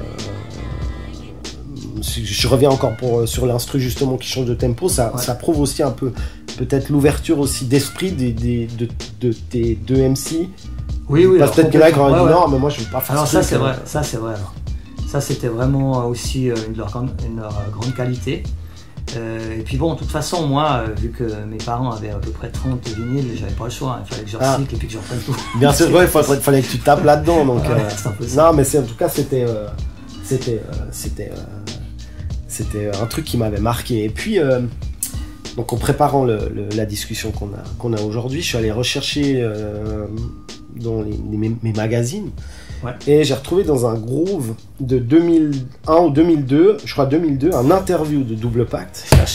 je reviens encore sur l'instru justement qui change de tempo, ça prouve aussi un peu peut-être l'ouverture aussi d'esprit de tes deux MC. Oui. Peut-être que là, quand on dit non, mais moi je veux pas faire alors ça. C'est vrai, ça c'est vrai. Alors. Ça, c'était vraiment aussi une de leurs grandes qualités. Et puis bon, de toute façon, moi, vu que mes parents avaient à peu près 30 vinyles, j'avais pas le choix. Il fallait que je recycle et puis que je reprenne tout. Bien sûr, il fallait que tu tapes là-dedans. Donc, c'est un peu ça. Non, mais en tout cas, c'était un truc qui m'avait marqué. Et puis, donc en préparant la discussion qu'on a aujourd'hui, je suis allé rechercher dans mes magazines. Et j'ai retrouvé dans un groove de 2001 ou 2002, je crois 2002, un interview de Double Pacte. J'achète.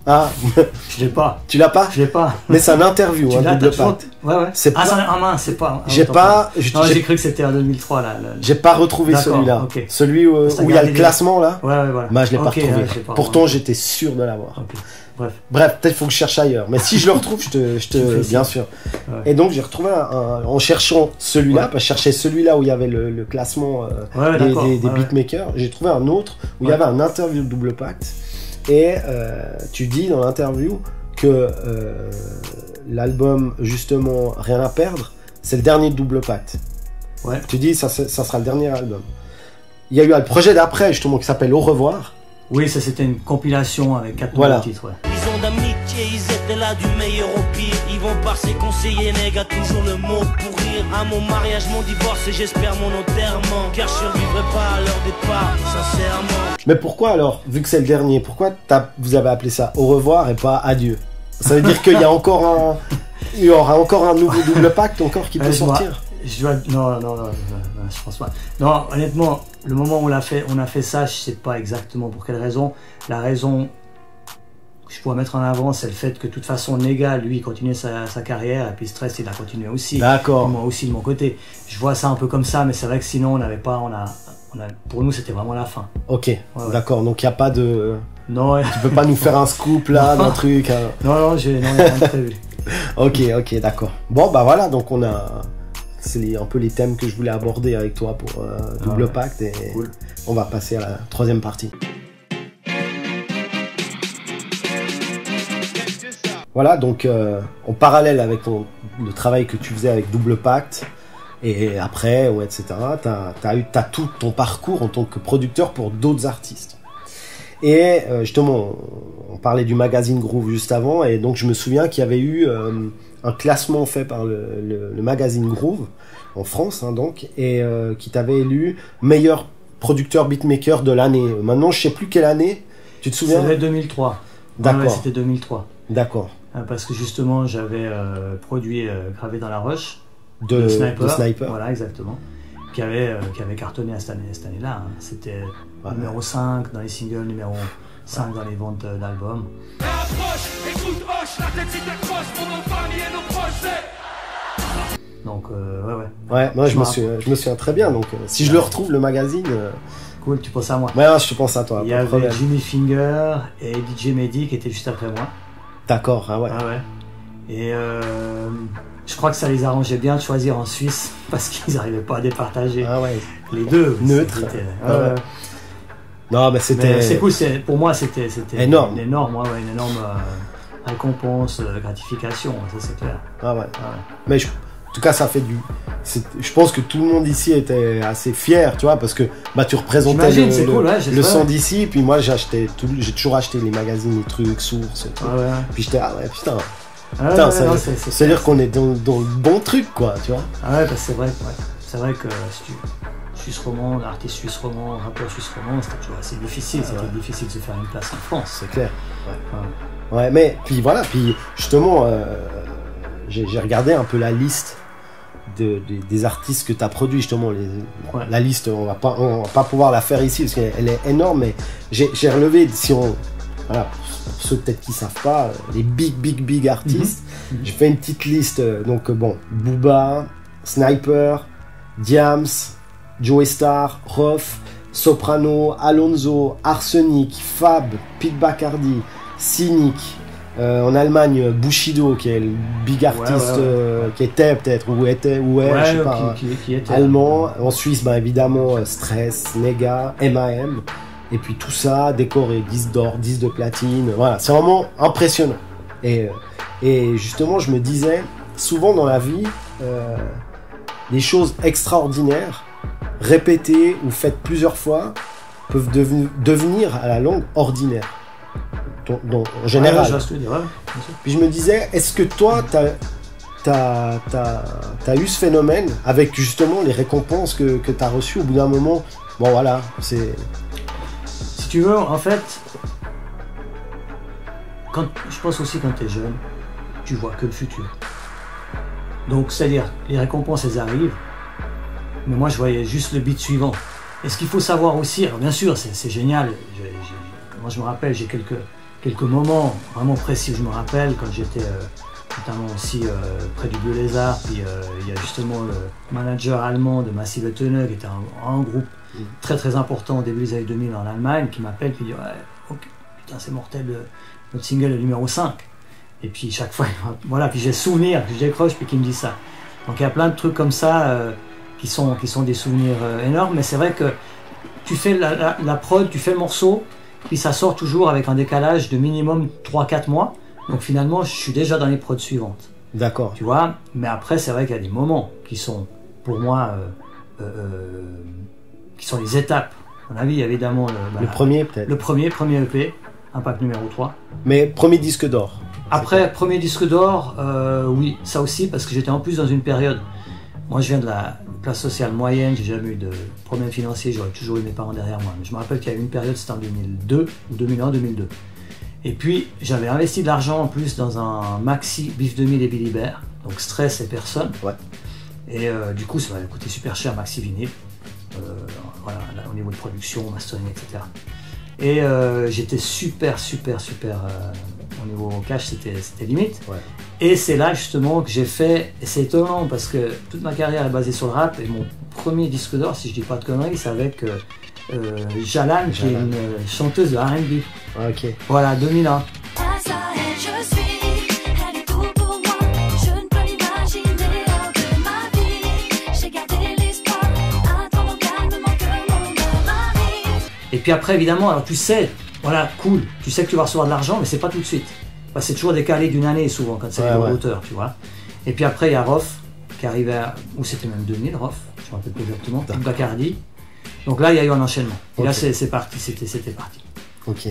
Ah, Je l'ai pas. tu l'as pas? Je l'ai pas. Mais c'est un interview, Tu un l'as, double t'as toujours- pacte. Ouais, ouais. C'est pas- mince, c'est pas. J'ai autant pas, Non, j'ai cru que c'était en 2003 là. j'ai pas retrouvé D'accord, celui-là. ok. Celui où Ça il y a gardé le les- classement là. Ouais, ouais, voilà. Bah, je l'ai pas Ok, retrouvé. ouais, j'ai pas Pourtant, vraiment- j'étais sûr de l'avoir. Ok. Bref. Bref, peut-être faut que je cherche ailleurs. Mais si je le retrouve, je Tu te, me fais bien signe. sûr. Ouais. Et donc, j'ai retrouvé en cherchant celui-là, Ouais. parce que je cherchais celui-là où il y avait le classement Ouais, des, d'accord. des Ouais, ouais. beatmakers. J'ai trouvé un autre où il y Ouais. avait un interview de double pacte. Et tu dis dans l'interview que l'album, justement, Rien à perdre, c'est le dernier de double pacte. Ouais. Tu dis ça sera le dernier album. Il y a eu un projet d'après, justement, qui s'appelle Au revoir. Oui, ça c'était une compilation avec 4 Voilà. nouveaux titres. Ouais. Ils ont d'amitié, ils étaient là du meilleur au pire. Ils vont par ses conseillers, nègre, toujours le mot pour rire. À mon mariage, mon divorce et j'espère mon enterrement. Car je survivrai pas à leur départ, sincèrement. Mais pourquoi alors, vu que c'est le dernier, pourquoi vous avez appelé ça Au revoir et pas Adieu? Ça veut dire qu'il y a encore il y aura encore un nouveau double pacte encore qui peut je dois- sortir. Non, je pense pas. Non, honnêtement, le moment où on a fait ça, je sais pas exactement pour quelle raison. La raison que je pourrais mettre en avant, c'est le fait que de toute façon, Nega, lui, continuait sa carrière, et puis Stress, il a continué aussi. D'accord. Et moi aussi de mon côté. Je vois ça un peu comme ça, mais c'est vrai que sinon, on n'avait pas, pour nous, c'était vraiment la fin. Ok, ouais. d'accord, donc il n'y a pas de... Non, Tu peux pas nous faire un scoop là, d'un truc hein. non, il n'y a rien de prévu. Ok, d'accord. Bon, bah voilà, donc on a... C'est un peu les thèmes que je voulais aborder avec toi pour double ouais. pacte et Cool. on va passer à la troisième partie. Voilà, donc en parallèle avec le travail que tu faisais avec double pacte et après, ouais, etc., t'as tout ton parcours en tant que producteur pour d'autres artistes. Et justement, on parlait du magazine Groove juste avant, et donc je me souviens qu'il y avait eu un classement fait par le magazine Groove, en France, hein, donc, et qui t'avait élu meilleur producteur beatmaker de l'année. Maintenant, je sais plus quelle année, tu te souviens? C'était 2003. D'accord. Ouais, c'était 2003. D'accord. Parce que justement, j'avais produit Gravé dans la Rush De Sniper. Voilà, exactement. Qui avait cartonné cette année-là. Hein. C'était numéro 5 dans les singles, numéro 5 dans les ventes d'albums. Approche, écoute, hoche, la tête si t'accroches, pour nos familles et nos proches. Donc, ouais. Ouais, moi je me souviens très bien, donc si je le retrouve, le magazine... Cool, tu penses à moi. Ouais, je pense à toi. Il y pas de avait problème. Jimmy Finger et DJ Mehdi qui étaient juste après moi. D'accord, ah ouais. Ah ouais. Et je crois que ça les arrangeait bien de choisir en Suisse parce qu'ils n'arrivaient pas à départager Ah ouais. les deux. Neutre. C'était- Ah ouais. Non, mais c'était... Mais c'est cool, pour moi c'était Énorme. une énorme récompense, gratification, ça c'est clair. Ah ouais. Ah ouais. Mais en tout cas, ça fait du... Je pense que tout le monde ici était assez fier, tu vois, parce que bah, tu représentais J'imagine, c'est cool, ouais, le son d'ici, puis moi j'ai toujours acheté les magazines, les trucs, sources, et tout. Ouais, ouais. Puis j'étais, ah ouais, putain, Ah putain, ouais, ça, non, c'est-à-dire qu'on est dans le bon truc, quoi, tu vois. Ah ouais, parce que c'est vrai, c'est vrai que si tu Suisse romand, artiste suisse romand, rappeur suisse romand, c'était toujours assez difficile. C'était difficile de se faire une place en France. C'est clair. Ouais, mais puis voilà, puis justement, j'ai regardé un peu la liste des artistes que tu as produits, justement. La liste, on va pas pouvoir la faire ici parce qu'elle est énorme, mais j'ai relevé, voilà, pour ceux peut-être qui savent pas, les big artistes. J'ai fait une petite liste, donc bon, Booba, Sniper, Diams, Joey Star, Rof, Soprano, Alonso, Arsenic, Fab, Pete Bacardi, Cynic, en Allemagne, Bushido, qui est le big artiste, qui était peut-être, ou est, je sais pas, qui était, allemand. En Suisse, bah, évidemment, Stress, Nega, M.A.M. Et puis tout ça, décoré, 10 d'or, 10 de platine, voilà, c'est vraiment impressionnant. Et justement, je me disais, souvent dans la vie, les choses extraordinaires, répétées ou faites plusieurs fois, peuvent devenir à la longue ordinaires. En général. Puis je me disais, est-ce que toi, t'as eu ce phénomène avec justement les récompenses que t'as reçues au bout d'un moment? Bon voilà, c'est... Si tu veux, en fait, je pense aussi quand t'es jeune, tu vois que le futur. Donc, c'est-à-dire, les récompenses, elles arrivent, mais moi, je voyais juste le beat suivant. Et ce qu'il faut savoir aussi, alors bien sûr, c'est génial. Moi, je me rappelle, j'ai quelques quelques moments vraiment précis où je me rappelle quand j'étais notamment aussi près du Bleu Lézard, puis il y a justement le manager allemand de Massive Töne, qui était un groupe très très important au début des années 2000 en Allemagne, qui m'appelle puis dit ouais, okay, putain c'est mortel, notre single est numéro 5. Et puis chaque fois, voilà, puis j'ai souvenir, puis je décroche, puis qu'il me dit ça. Donc il y a plein de trucs comme ça qui sont des souvenirs énormes, mais c'est vrai que tu fais la prod, tu fais le morceau, puis ça sort toujours avec un décalage de minimum 3-4 mois. Donc finalement, je suis déjà dans les prods suivantes. D'accord. Tu vois, mais après, c'est vrai qu'il y a des moments qui sont, pour moi, qui sont les étapes. À mon avis, évidemment, le premier peut-être. Le premier EP, Impact numéro 3. Mais premier disque d'or. Après, premier disque d'or, oui, ça aussi, parce que j'étais en plus dans une période. Moi, je viens de la classe sociale moyenne, j'ai jamais eu de problème financier, j'aurais toujours eu mes parents derrière moi. Mais je me rappelle qu'il y a eu une période, c'était en 2002, ou 2001-2002. Et puis, j'avais investi de l'argent en plus dans un maxi Bif 2000 et Billy Bear, donc Stress et Personne. Ouais. Et du coup, ça m'avait coûté super cher, maxi vinyle, voilà, là, au niveau de production, mastering, etc. Et j'étais super, au niveau cash, c'était limite. Ouais. Et c'est là justement que j'ai fait, et c'est étonnant parce que toute ma carrière est basée sur le rap, et mon premier disque d'or, si je dis pas de conneries, c'est avec Jalan, qui est une chanteuse de R&B. Ok. Voilà, 2001. Et puis après, évidemment, alors tu sais, voilà, cool, tu sais que tu vas recevoir de l'argent, mais c'est pas tout de suite. Enfin, c'est toujours décalé d'une année souvent quand c'est des gros auteurs, tu vois. Et puis après, il y a Rof qui arrivait, ou c'était même 2000, Rof, je me rappelle plus exactement, Bacardi. Donc là, il y a eu un enchaînement. Et là, c'est parti, c'était parti. Ok.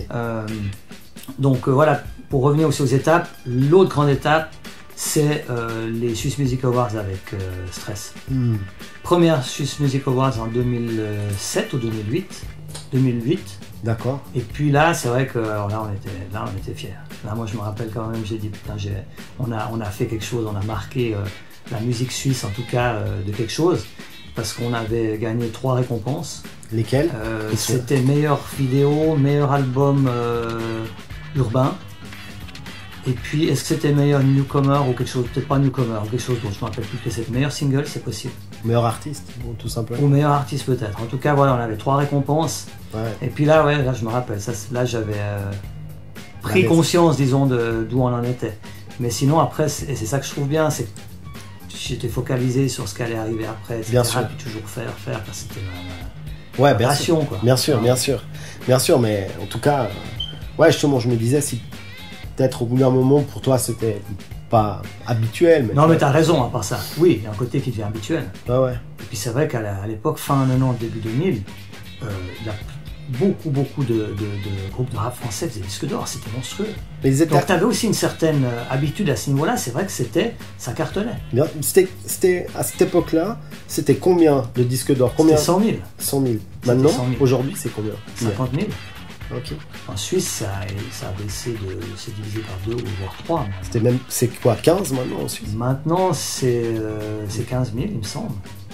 Donc voilà, pour revenir aussi aux étapes, l'autre grande étape, c'est les Swiss Music Awards avec Stress. Première Swiss Music Awards en 2007 ou 2008. D'accord. Et puis là, c'est vrai que alors là, on était fiers. Là, moi, je me rappelle quand même, j'ai dit, putain, on a fait quelque chose, on a marqué la musique suisse, en tout cas, de quelque chose, parce qu'on avait gagné 3 récompenses. Lesquelles C'était meilleure vidéo, meilleur album urbain. Et puis, est-ce que c'était meilleur newcomer ou quelque chose, peut-être pas newcomer, ou quelque chose dont je ne me rappelle plus que c'est meilleur single, c'est possible. Meilleur artiste, tout simplement. Ou meilleur artiste peut-être. En tout cas, voilà, on avait 3 récompenses. Ouais. Et puis là, ouais, là, je me rappelle, là, j'avais pris conscience, disons, d'où on en était. Mais sinon, après, et c'est ça que je trouve bien, c'est que j'étais focalisé sur ce qui allait arriver après, etc. Bien sûr. Puis toujours faire, parce que c'était ma passion, bien sûr. Quoi. Bien sûr, mais en tout cas, ouais, justement, je me disais, si peut-être au bout d'un moment, pour toi, c'était pas habituel. Mais non, mais t'as raison, à part ça. Oui, il y a un côté qui devient habituel. Ah ouais. Et puis c'est vrai qu'à l'époque, fin 90, début 2000, il y a beaucoup de groupes de rap français faisaient des disques d'or, c'était monstrueux. Donc t'avais aussi une certaine habitude à ce niveau-là, c'est vrai que ça cartonnait. Bien, c'était à cette époque-là, c'était combien de disques d'or? C'était 100 000. 100 000. Maintenant, aujourd'hui, c'est combien? 50 000. Ok. En Suisse, ça a baissé c'est divisé par 2 ou voire 3. C'est quoi, 15 maintenant en Suisse? Maintenant, c'est 15 000, il me semble.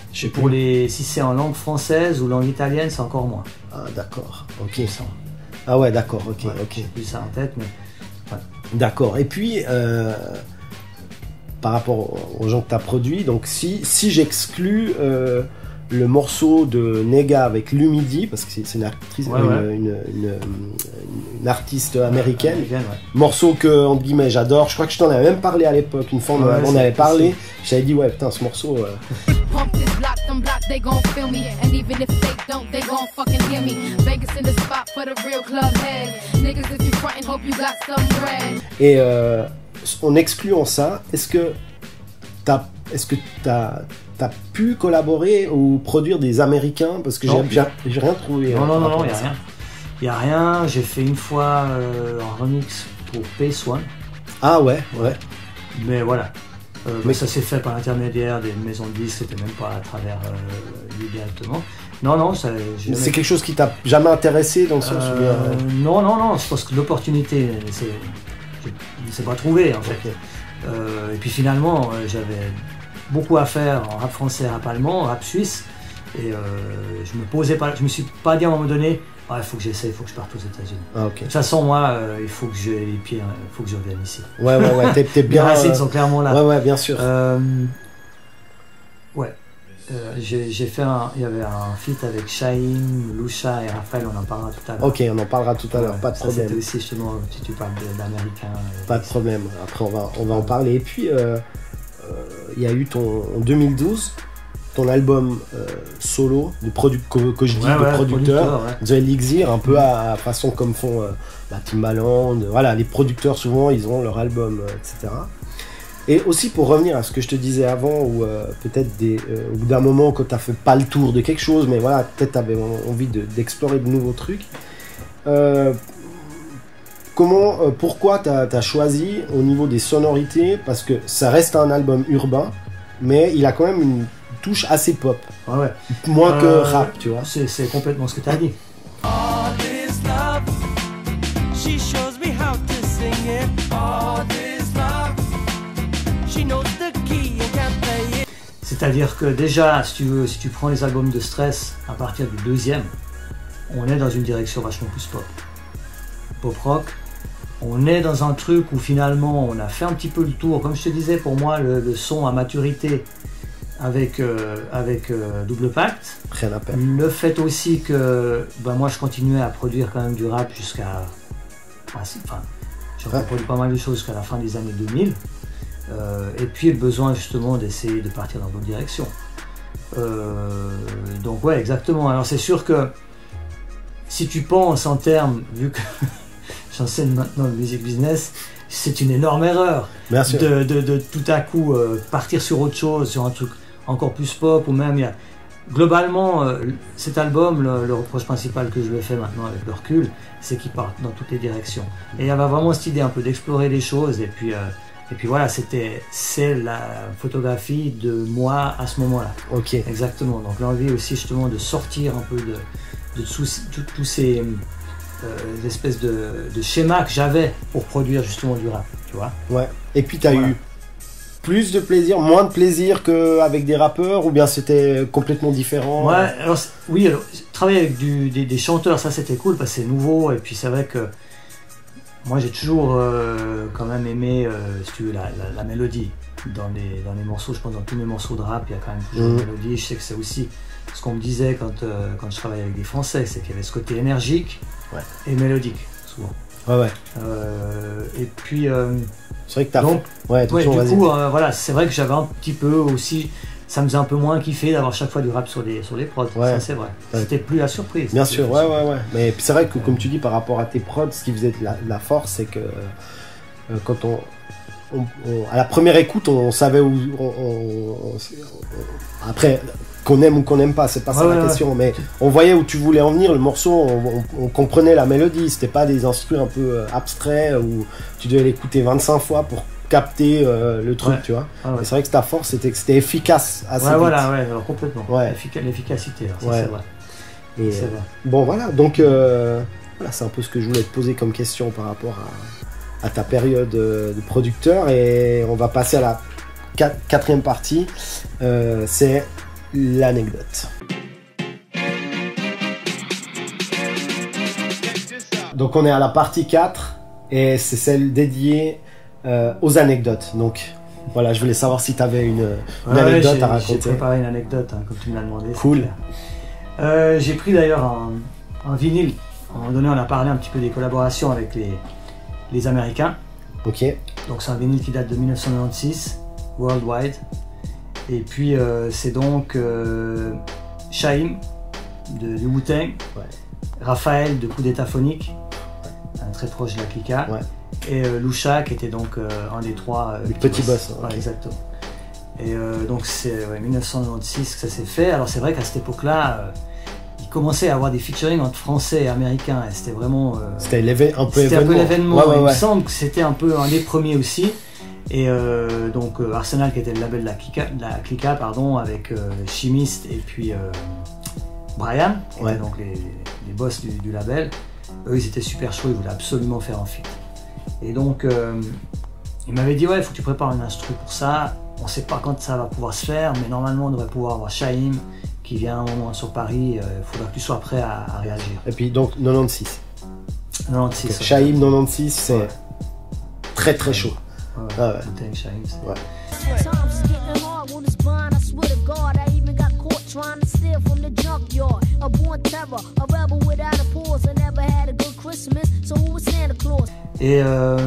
Si c'est en langue française ou langue italienne, c'est encore moins. Ah d'accord, ok. Ah ouais, d'accord, ok, ouais, ok. J'ai plus ça en tête, mais... Ouais. D'accord, et puis, par rapport aux gens que tu as produits, donc si j'exclus le morceau de Nega avec Lumidi, parce que c'est une actrice, une artiste américaine, morceau que, entre guillemets, j'adore, je crois que je t'en avais même parlé à l'époque, une fois on avait parlé, j'avais dit, ouais, putain, ce morceau... Et en excluant ça, est-ce que t'as pu collaborer ou produire des Américains? Parce que j'ai rien trouvé. Non, il n'y a rien. J'ai fait une fois un remix pour Pace One. Ah ouais. Mais voilà. Mais ça s'est fait par l'intermédiaire des maisons de disques, c'était même pas à travers lui directement. Non, c'est quelque chose qui t'a jamais intéressé dans le sens où... Non, je pense que l'opportunité, ne s'est pas trouvée en fait. Okay. Et puis finalement, j'avais beaucoup à faire en rap français, rap allemand, rap suisse, et je me suis pas dit à un moment donné, Ouais, il faut que j'essaye, il faut que je parte aux États-Unis. Ah, ok. De toute façon, moi, il faut que j'ai les pieds, il faut que je revienne ici. Ouais, t'es bien. Les racines sont clairement là. Ouais, bien sûr. Ouais. J'ai fait il y avait un feat avec Shaim, Lusha et Raphaël, on en parlera tout à l'heure. Ok, on en parlera tout à l'heure, pas de problème. C'était aussi justement, si tu parles d'américain. Pas de problème, après on va en parler. Et puis, il y a eu en 2012, ton album solo, de que je dis de producteur, The Elixir, un peu à façon comme font Timbaland. Voilà, les producteurs souvent, ils ont leur album, etc. Et aussi pour revenir à ce que je te disais avant, où peut-être au bout d'un moment quand tu n'as fait pas le tour de quelque chose, mais voilà, peut-être tu avais envie d'explorer de nouveaux trucs. Pourquoi tu as choisi au niveau des sonorités, parce que ça reste un album urbain, mais il a quand même une touche assez pop. Ouais. Moins que rap, tu vois. C'est complètement ce que tu as dit. All this love, she shows me how to sing it. All this love, she knows the key and can't play it. C'est-à-dire que déjà, si tu prends les albums de Stress, à partir du deuxième, on est dans une direction vachement plus pop. Pop rock. On est dans un truc où finalement on a fait un petit peu le tour. Comme je te disais, pour moi, le son à maturité avec Double Pacte. Rien à perdre. Le fait aussi que moi je continuais à produire quand même du rap jusqu'à... j'ai produit pas mal de choses jusqu'à la fin des années 2000. Et puis le besoin justement d'essayer de partir dans d'autres directions. Donc ouais, exactement. Alors c'est sûr que si tu penses en termes, vu que j'enseigne maintenant le music business, c'est une énorme erreur de tout à coup partir sur autre chose, sur un truc encore plus pop, ou même globalement cet album, le reproche principal que je lui ai fait maintenant avec le recul, c'est qu'il part dans toutes les directions. Et il y avait vraiment cette idée un peu d'explorer les choses, et puis voilà, c'est la photographie de moi à ce moment-là. Ok. Exactement. Donc l'envie aussi justement de sortir un peu de tous ces espèces de schémas que j'avais pour produire justement du rap, tu vois. Ouais. Et puis t'as eu plus de plaisir, moins de plaisir qu'avec des rappeurs, ou bien c'était complètement différent? Ouais, alors travailler avec des chanteurs, ça c'était cool parce que c'est nouveau, et puis c'est vrai que moi j'ai toujours quand même aimé si tu veux, la mélodie dans les morceaux. Je pense dans tous mes morceaux de rap il y a quand même toujours une mélodie. Je sais que c'est aussi ce qu'on me disait quand je travaillais avec des Français, c'est qu'il y avait ce côté énergique et mélodique souvent. Et puis c'est vrai que t'as donc voilà, c'est vrai que j'avais un petit peu aussi, ça me faisait un peu moins kiffer d'avoir chaque fois du rap sur les prods. Ça c'est vrai. C'était plus la surprise. Bien sûr, mais c'est vrai que comme tu dis, par rapport à tes prods, ce qui faisait la force, c'est que quand à la première écoute, on savait où après qu'on aime ou qu'on n'aime pas, c'est pas ça la question, mais on voyait où tu voulais en venir. Le morceau, on comprenait la mélodie, c'était pas des instruments un peu abstraits où tu devais l'écouter 25 fois pour capter le truc, tu vois. C'est vrai que ta force, c'était que c'était efficace assez vite. Alors complètement. L'efficacité, c'est vrai. Et c'est vrai. Bon voilà, donc voilà, c'est un peu ce que je voulais te poser comme question par rapport à ta période de producteur, et on va passer à la quatrième partie, c'est l'anecdote. Donc on est à la partie 4 et c'est celle dédiée aux anecdotes. Donc voilà, je voulais savoir si tu avais une anecdote à raconter. J'ai préparé une anecdote, comme tu me l'as demandé. Cool. J'ai pris d'ailleurs un vinyle. À un moment donné, on a parlé un petit peu des collaborations avec les Américains. Ok. Donc c'est un vinyle qui date de 1996, Worldwide. Et puis c'est donc Shaim du Wu-Tang, Raphaël de Coup d'État Phonique, très proche de la Clica, et Lusha qui était donc un des trois petits boss. Exactement. Et donc c'est 1996 que ça s'est fait. Alors c'est vrai qu'à cette époque-là, il commençait à avoir des featuring entre Français et Américains, et c'était vraiment... c'était un peu l'événement. Il me semble que c'était un peu un des premiers aussi. Et donc Arsenal, qui était le label de la Clica, avec Chimiste et puis Brian, qui étaient donc les boss du label. Eux, ils étaient super chauds, ils voulaient absolument faire un feat. Et donc ils m'avaient dit il faut que tu prépares une instru pour ça. On ne sait pas quand ça va pouvoir se faire, mais normalement on devrait pouvoir avoir Shaim qui vient un moment sur Paris, il faudra que tu sois prêt à réagir. Et puis donc 96. 96. Okay. Shaim 96, c'est très très chaud. Ouais. Ah ouais. Shaim, c'est... Ouais. Et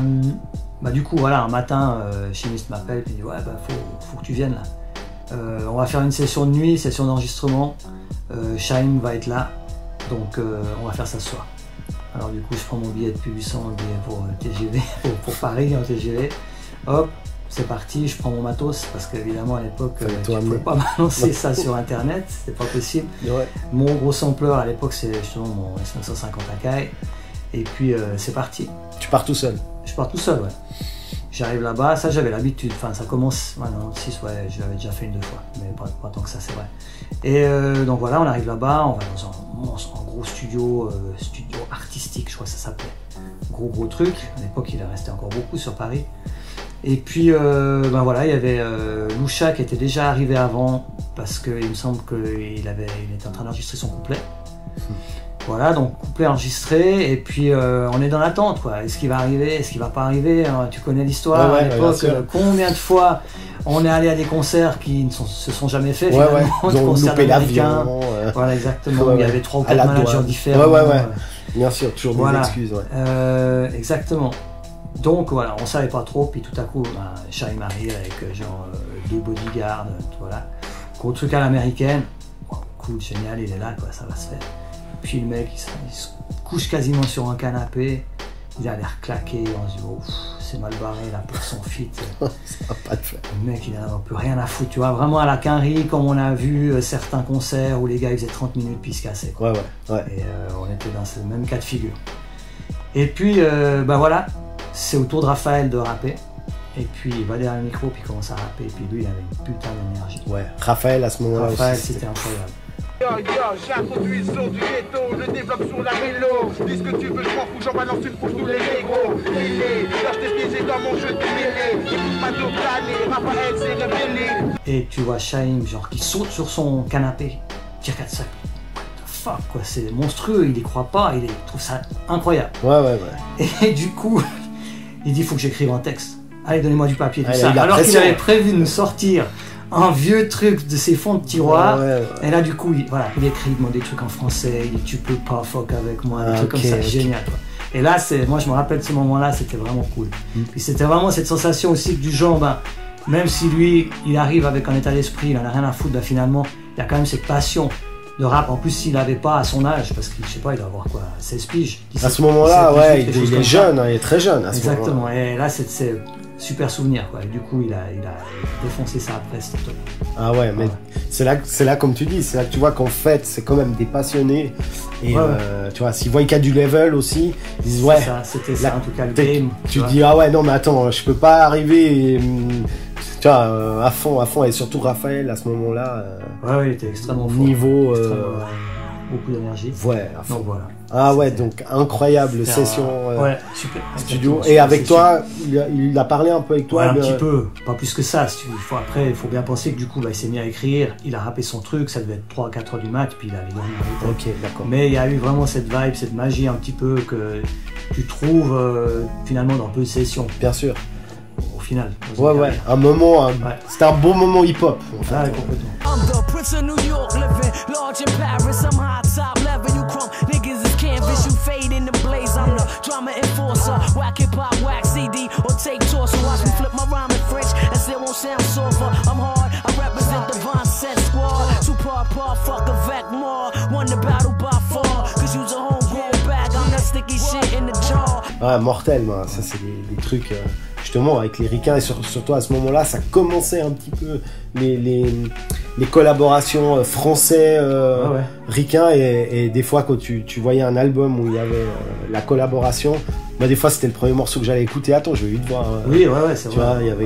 bah du coup voilà, un matin, Chimiste m'appelle et il dit ouais bah faut que tu viennes là. On va faire une session de nuit, session d'enregistrement. Shaim va être là, donc on va faire ça ce soir. Alors du coup je prends mon billet de Pubusson, le billet pour TGV, pour Paris en TGV. Hop, c'est parti, je prends mon matos parce qu'évidemment à l'époque tu ne pouvais pas balancer ça sur internet, c'était pas possible. Ouais. Mon gros sampleur à l'époque c'est justement mon S950 Akai. Et puis c'est parti. Tu pars tout seul? Je pars tout seul, ouais. J'arrive là-bas, ça j'avais l'habitude, enfin ça commence, ouais, non, 6, ouais, je l'avais déjà fait 1-2 fois, mais pas tant que ça, c'est vrai. Et donc voilà, on arrive là-bas, on va dans un gros studio artistique, je crois que ça s'appelait. Gros truc, à l'époque il restait encore beaucoup sur Paris. Et puis ben voilà, il y avait Loucha qui était déjà arrivé avant, parce qu'il me semble qu'il était en train d'enregistrer son couplet. Voilà, donc couplet enregistré, et puis on est dans l'attente, quoi. Est-ce qu'il va arriver, est-ce qu'il va pas arriver, hein, tu connais l'histoire, ouais, à l'époque, combien de fois on est allé à des concerts qui ne se sont jamais faits, finalement, des concerts américains. Voilà, exactement, il y avait 3 ou 4 managers différents. Ouais. Bien sûr, toujours des excuses, exactement. Donc voilà, on savait pas trop, puis tout à coup, Shaim arrive avec genre 2 bodyguards, voilà. Gros truc à l'américaine, cool, génial, il est là, quoi, ça va se faire. Puis le mec, il se couche quasiment sur un canapé, il a l'air claqué, on se dit oh, c'est mal barré là pour son fit. Ça va pas te faire. Le mec, il n'a plus rien à foutre, tu vois, vraiment à la quinrie, comme on a vu certains concerts où les gars ils faisaient 30 minutes puis ils se cassaient. Quoi. Ouais. Et on était dans ce même cas de figure. Et puis, bah voilà, c'est au tour de Raphaël de rapper. Et puis il va derrière le micro, puis il commence à rapper, et puis lui il avait une putain d'énergie. Ouais, Raphaël à ce moment-là Raphaël, aussi. c'était incroyable. J'ai introduit sur du ghetto, le développe sur la vélo. Dis ce que tu veux, je m'en fous, j'en balance une pour tous les négros. Là je t'ai piégé dans mon jeu de mêlée. Écoute ma dope l'année, Raphaël c'est révélé. Et tu vois Shaim, genre qui saute sur son canapé, qui regarde ça. What the fuck, quoi, c'est monstrueux, il y croit pas, il trouve ça incroyable. Ouais. Et du coup, il dit faut que j'écrive un texte. Allez, donnez-moi du papier, tout ça. Alors qu'il avait prévu de nous sortir un vieux truc de ses fonds de tiroir. Ouais. Et là, du coup, il écrit, il demande des trucs en français. Il dit tu peux pas fuck avec moi, des trucs comme ça, génial. Quoi. Et là, moi, je me rappelle de ce moment-là, c'était vraiment cool. Puis c'était vraiment cette sensation aussi du genre, même si lui, il arrive avec un état d'esprit, il en a rien à foutre, finalement, il y a quand même cette passion de rap. En plus, s'il n'avait pas à son âge, parce qu'il, je sais pas, il doit avoir quoi, 16 piges. À ce moment-là, ouais, il est jeune, il est très jeune. Exactement. Et là, c'est super souvenir, quoi. Et du coup, il a défoncé ça après, c'était top. Ah ouais, mais c'est là comme tu dis, c'est là que tu vois qu'en fait, c'est quand même des passionnés. Et tu vois, s'ils voient qu'il y a du level aussi, ils disent ouais. C'était ça, en tout cas, le game. Tu te dis, ah ouais, non, mais attends, je peux pas arriver, tu vois, à fond, et surtout Raphaël, à ce moment-là. Ouais, il était extrêmement fort. Niveau. Beaucoup d'énergie. Ouais, à fond. Donc voilà. Ah ouais, donc incroyable session super, studio. Et avec toi, il a parlé un peu avec toi un petit peu, pas plus que ça. Après, il faut bien penser que du coup, il s'est mis à écrire, il a rappé son truc, ça devait être 3 à 4 heures du mat, puis il avait gagné un rythme. Ok, d'accord. Mais il y a eu vraiment cette vibe, cette magie un petit peu que tu trouves finalement dans peu de sessions. Bien sûr. Au final. Ouais, un moment, c'était un bon moment hip-hop. En fait, complètement. I'm the Prince of New York, living large in Paris. I'm high top level, you crumb niggas is canvas, you fade in the blaze. I'm the drama enforcer, whack hip hop, whack CD or take tour. So watch me flip my rhyme in French, and still won't sound softer. I'm hard, I represent the Von Set Squad. Two part, fuck avec moi. Won the battle by far, cause you's a homegrown bag. I'm that sticky shit in the jar. Ouais, mortel, moi. Ça, c'est des trucs. Justement, avec les ricains, et surtout à ce moment-là, ça commençait un petit peu les collaborations français ricains, et des fois quand tu voyais un album où il y avait la collaboration, des fois c'était le premier morceau que j'allais écouter. Attends, je vais vite voir. Oui, c'est vrai. Tu vois, il y avait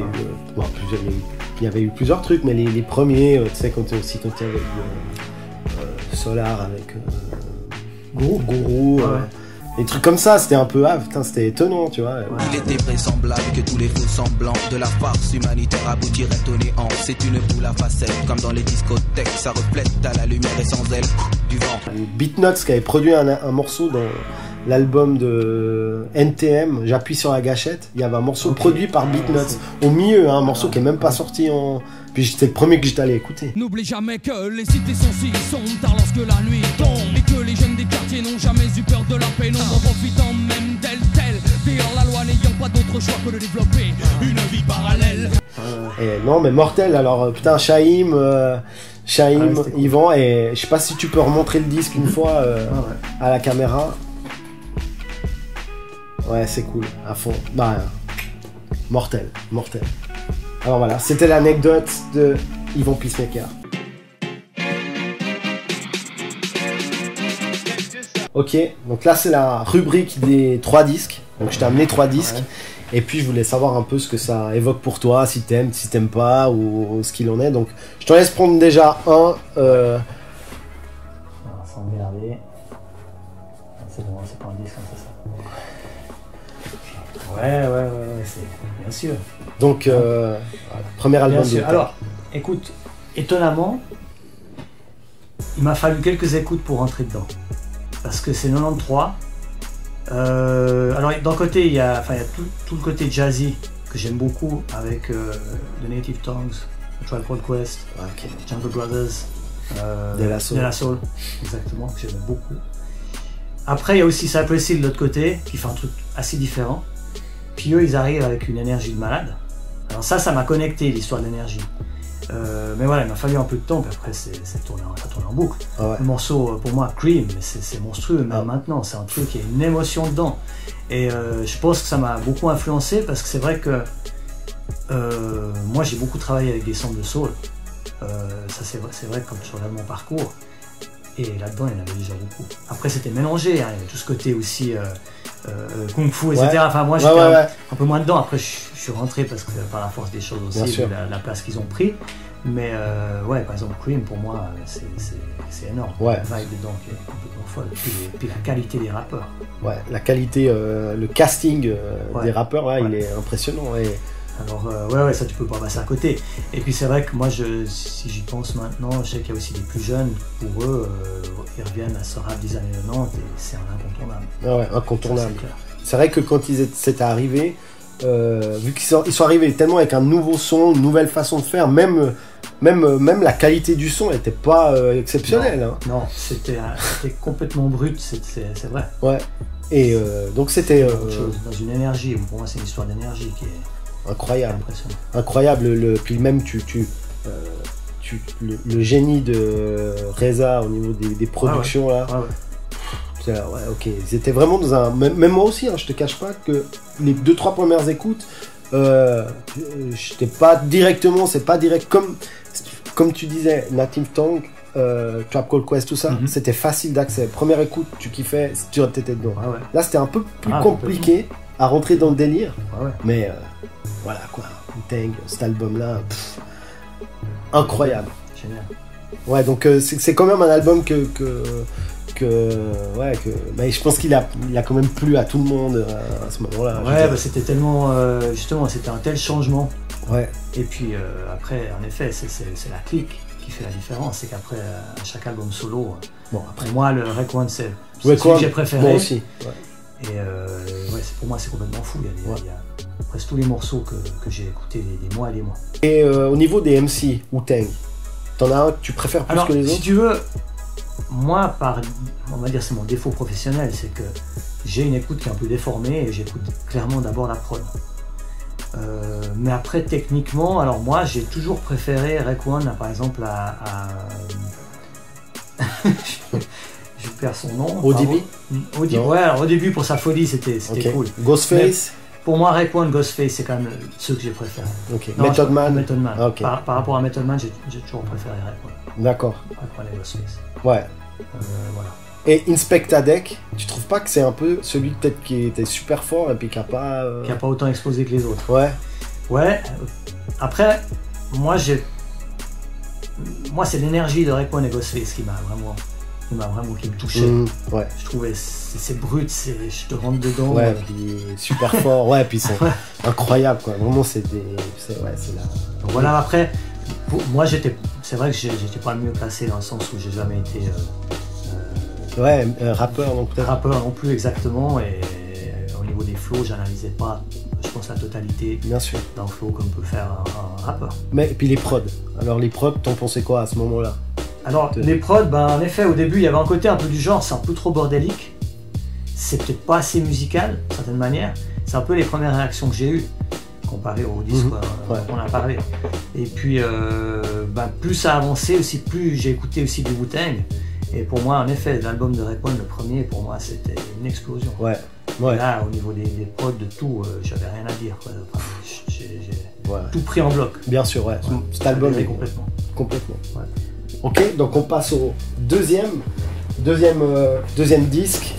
eu plusieurs trucs, mais les premiers, tu sais, quand il y avait Solar avec Gourou. Des trucs comme ça, c'était un peu, ah putain, c'était étonnant, tu vois. Il était vraisemblable que tous les faux semblants de la farce humanitaire aboutiraient au néant. C'est une boule à facettes, comme dans les discothèques, ça reflète à la lumière et sans elle du vent. Beatnuts qui avait produit un morceau dans l'album de NTM, J'appuie sur la gâchette, il y avait un morceau produit par Beatnuts, au milieu, hein, un morceau qui est même pas sorti en... Puis c'était le premier que j'étais allé écouter. N'oublie jamais que les cités sont si sombres lorsque la nuit tombe et que les jeunes des quartiers n'ont jamais eu peur de la pénombre en profitant même d'elle telle. D'ailleurs la loi n'ayant pas d'autre choix que de développer une vie parallèle. Et non mais mortel, alors putain Shaim, cool. Yvan, et je sais pas si tu peux remontrer le disque une fois à la caméra. Ouais c'est cool, à fond. Bah mortel. Alors voilà, c'était l'anecdote de Yvan Peacemaker. Ok, donc là c'est la rubrique des 3 disques. Donc je t'ai amené 3 disques. Ouais. Et puis je voulais savoir un peu ce que ça évoque pour toi, si t'aimes pas, ou ce qu'il en est. Donc je te laisse prendre déjà un. Alors, sans regarder. C'est bon, c'est pas un disque, c'est ça. Ouais, c'est bien sûr. Donc, premier album de... Alors, écoute, étonnamment, il m'a fallu quelques écoutes pour rentrer dedans. Parce que c'est 93. Alors, d'un côté, il y a tout le côté jazzy que j'aime beaucoup avec The Native Tongues, The Tribe Called Quest, Jungle Brothers, De La Soul, exactement, que j'aime beaucoup. Après, il y a aussi Cypress Hill de l'autre côté, qui fait un truc assez différent. Puis eux, ils arrivent avec une énergie de malade. Alors ça m'a connecté, l'histoire de l'énergie. Mais voilà, il m'a fallu un peu de temps, puis après, ça tourne en boucle. Ah ouais. Le morceau, pour moi, Cream, c'est monstrueux, même maintenant, c'est un truc, il y a une émotion dedans. Et je pense que ça m'a beaucoup influencé, parce que c'est vrai que moi, j'ai beaucoup travaillé avec des samples de soul. Ça, c'est vrai que quand je regarde mon parcours, et là-dedans, il y en avait déjà beaucoup. Après, c'était mélangé, hein, il y avait tout ce côté aussi... Kung Fu, etc. Ouais. Enfin, moi, j'étais un peu moins dedans. Après, je suis rentré parce que par la force des choses aussi, la place qu'ils ont pris. Mais ouais, par exemple, Cream, pour moi, c'est énorme. Ouais. La vibe dedans qui est complètement folle. Puis la qualité des rappeurs. Ouais, la qualité, le casting des rappeurs, là, il est impressionnant. Et... Alors, ouais, ça, tu peux pas passer à côté. Et puis, c'est vrai que moi, si j'y pense maintenant, je sais qu'il y a aussi des plus jeunes, pour eux, ils reviennent à ce rap des années 90 et c'est un incontournable. Ah ouais, incontournable. C'est vrai que quand c'était arrivé, vu qu'ils sont arrivés tellement avec un nouveau son, une nouvelle façon de faire, même la qualité du son n'était pas exceptionnelle. Non, c'était complètement brut, c'est vrai. Ouais. Et donc c'était... dans une énergie, pour moi c'est une histoire d'énergie qui est... Incroyable, puis même le génie de Reza au niveau des productions là. Ouais, ok, ils étaient vraiment dans un... Même moi aussi, hein, je te cache pas que les 2-3 premières écoutes, j'étais pas directement, c'est pas direct, comme tu disais, Native Tongue, Tribe Called Quest, tout ça, c'était facile d'accès. Première écoute, tu kiffais, tu étais dedans. Là, c'était un peu plus compliqué à rentrer dans le délire, mais voilà quoi, Wu-Tang, cet album-là, incroyable. Génial. Ouais, donc c'est quand même un album mais je pense qu'il a quand même plu à tout le monde à ce moment-là. Ouais, c'était tellement, justement, c'était un tel changement. Ouais. Et puis après, en effet, c'est la clique qui fait la différence. C'est qu'après chaque album solo, après moi, le Rec One, c'est celui que j'ai préféré. Moi aussi. Ouais. Et pour moi, c'est complètement fou. Il y a presque tous les morceaux que j'ai écoutés des mois et des mois. Et au niveau des MC, Wu-Tang, t'en as un que tu préfères plus que les autres? Si tu veux, moi, on va dire c'est mon défaut professionnel, c'est que j'ai une écoute qui est un peu déformée et j'écoute clairement d'abord la prod. Mais après, techniquement, alors moi, j'ai toujours préféré Rec One, par exemple, je perds son nom. ODB. Ouais, alors ODB pour sa folie, c'était cool. Ghostface. Pour moi, Rec One, Ghostface, c'est quand même ceux que j'ai préférés. Method Man. Ah, okay. Par rapport à Method Man, j'ai toujours préféré Rec One. D'accord. Rec One et Ghostface. Ouais. Voilà. Et Inspectah Deck, tu trouves pas que c'est un peu celui peut-être qui était super fort et puis qui a pas... Qui a pas autant explosé que les autres. Ouais. Ouais. Après, moi c'est l'énergie de Rec One et Ghostface qui m'a vraiment qui me touchait. Ouais. Je trouvais c'est brut, je te rentre dedans. Ouais, puis super fort, ouais, puis ils sont incroyables, quoi. Vraiment, c'est là. Donc voilà, après, moi, c'est vrai que j'étais pas le mieux placé dans le sens où j'ai jamais été. Rappeur, donc peut-être. Rappeur non plus, exactement, et au niveau des flows, j'analysais pas, je pense, la totalité d'un flow comme peut faire un rappeur. Mais et puis les prods. Alors, les prods, t'en pensais quoi à ce moment-là? Alors, les prods, en effet, au début, il y avait un côté un peu du genre, c'est un peu trop bordélique. C'est peut-être pas assez musical, d'une certaine manière. C'est un peu les premières réactions que j'ai eues, comparé au disque qu'on a parlé. Et puis, plus ça a avancé aussi, plus j'ai écouté aussi du Wu-Tang. Et pour moi, en effet, l'album de Raekwon, le premier, pour moi, c'était une explosion. Ouais. Là, au niveau des prods, de tout, j'avais rien à dire. Enfin, j'ai tout pris en bloc. Bien sûr, ouais. Cet album est complètement. Ouais. Ok, donc on passe au deuxième disque.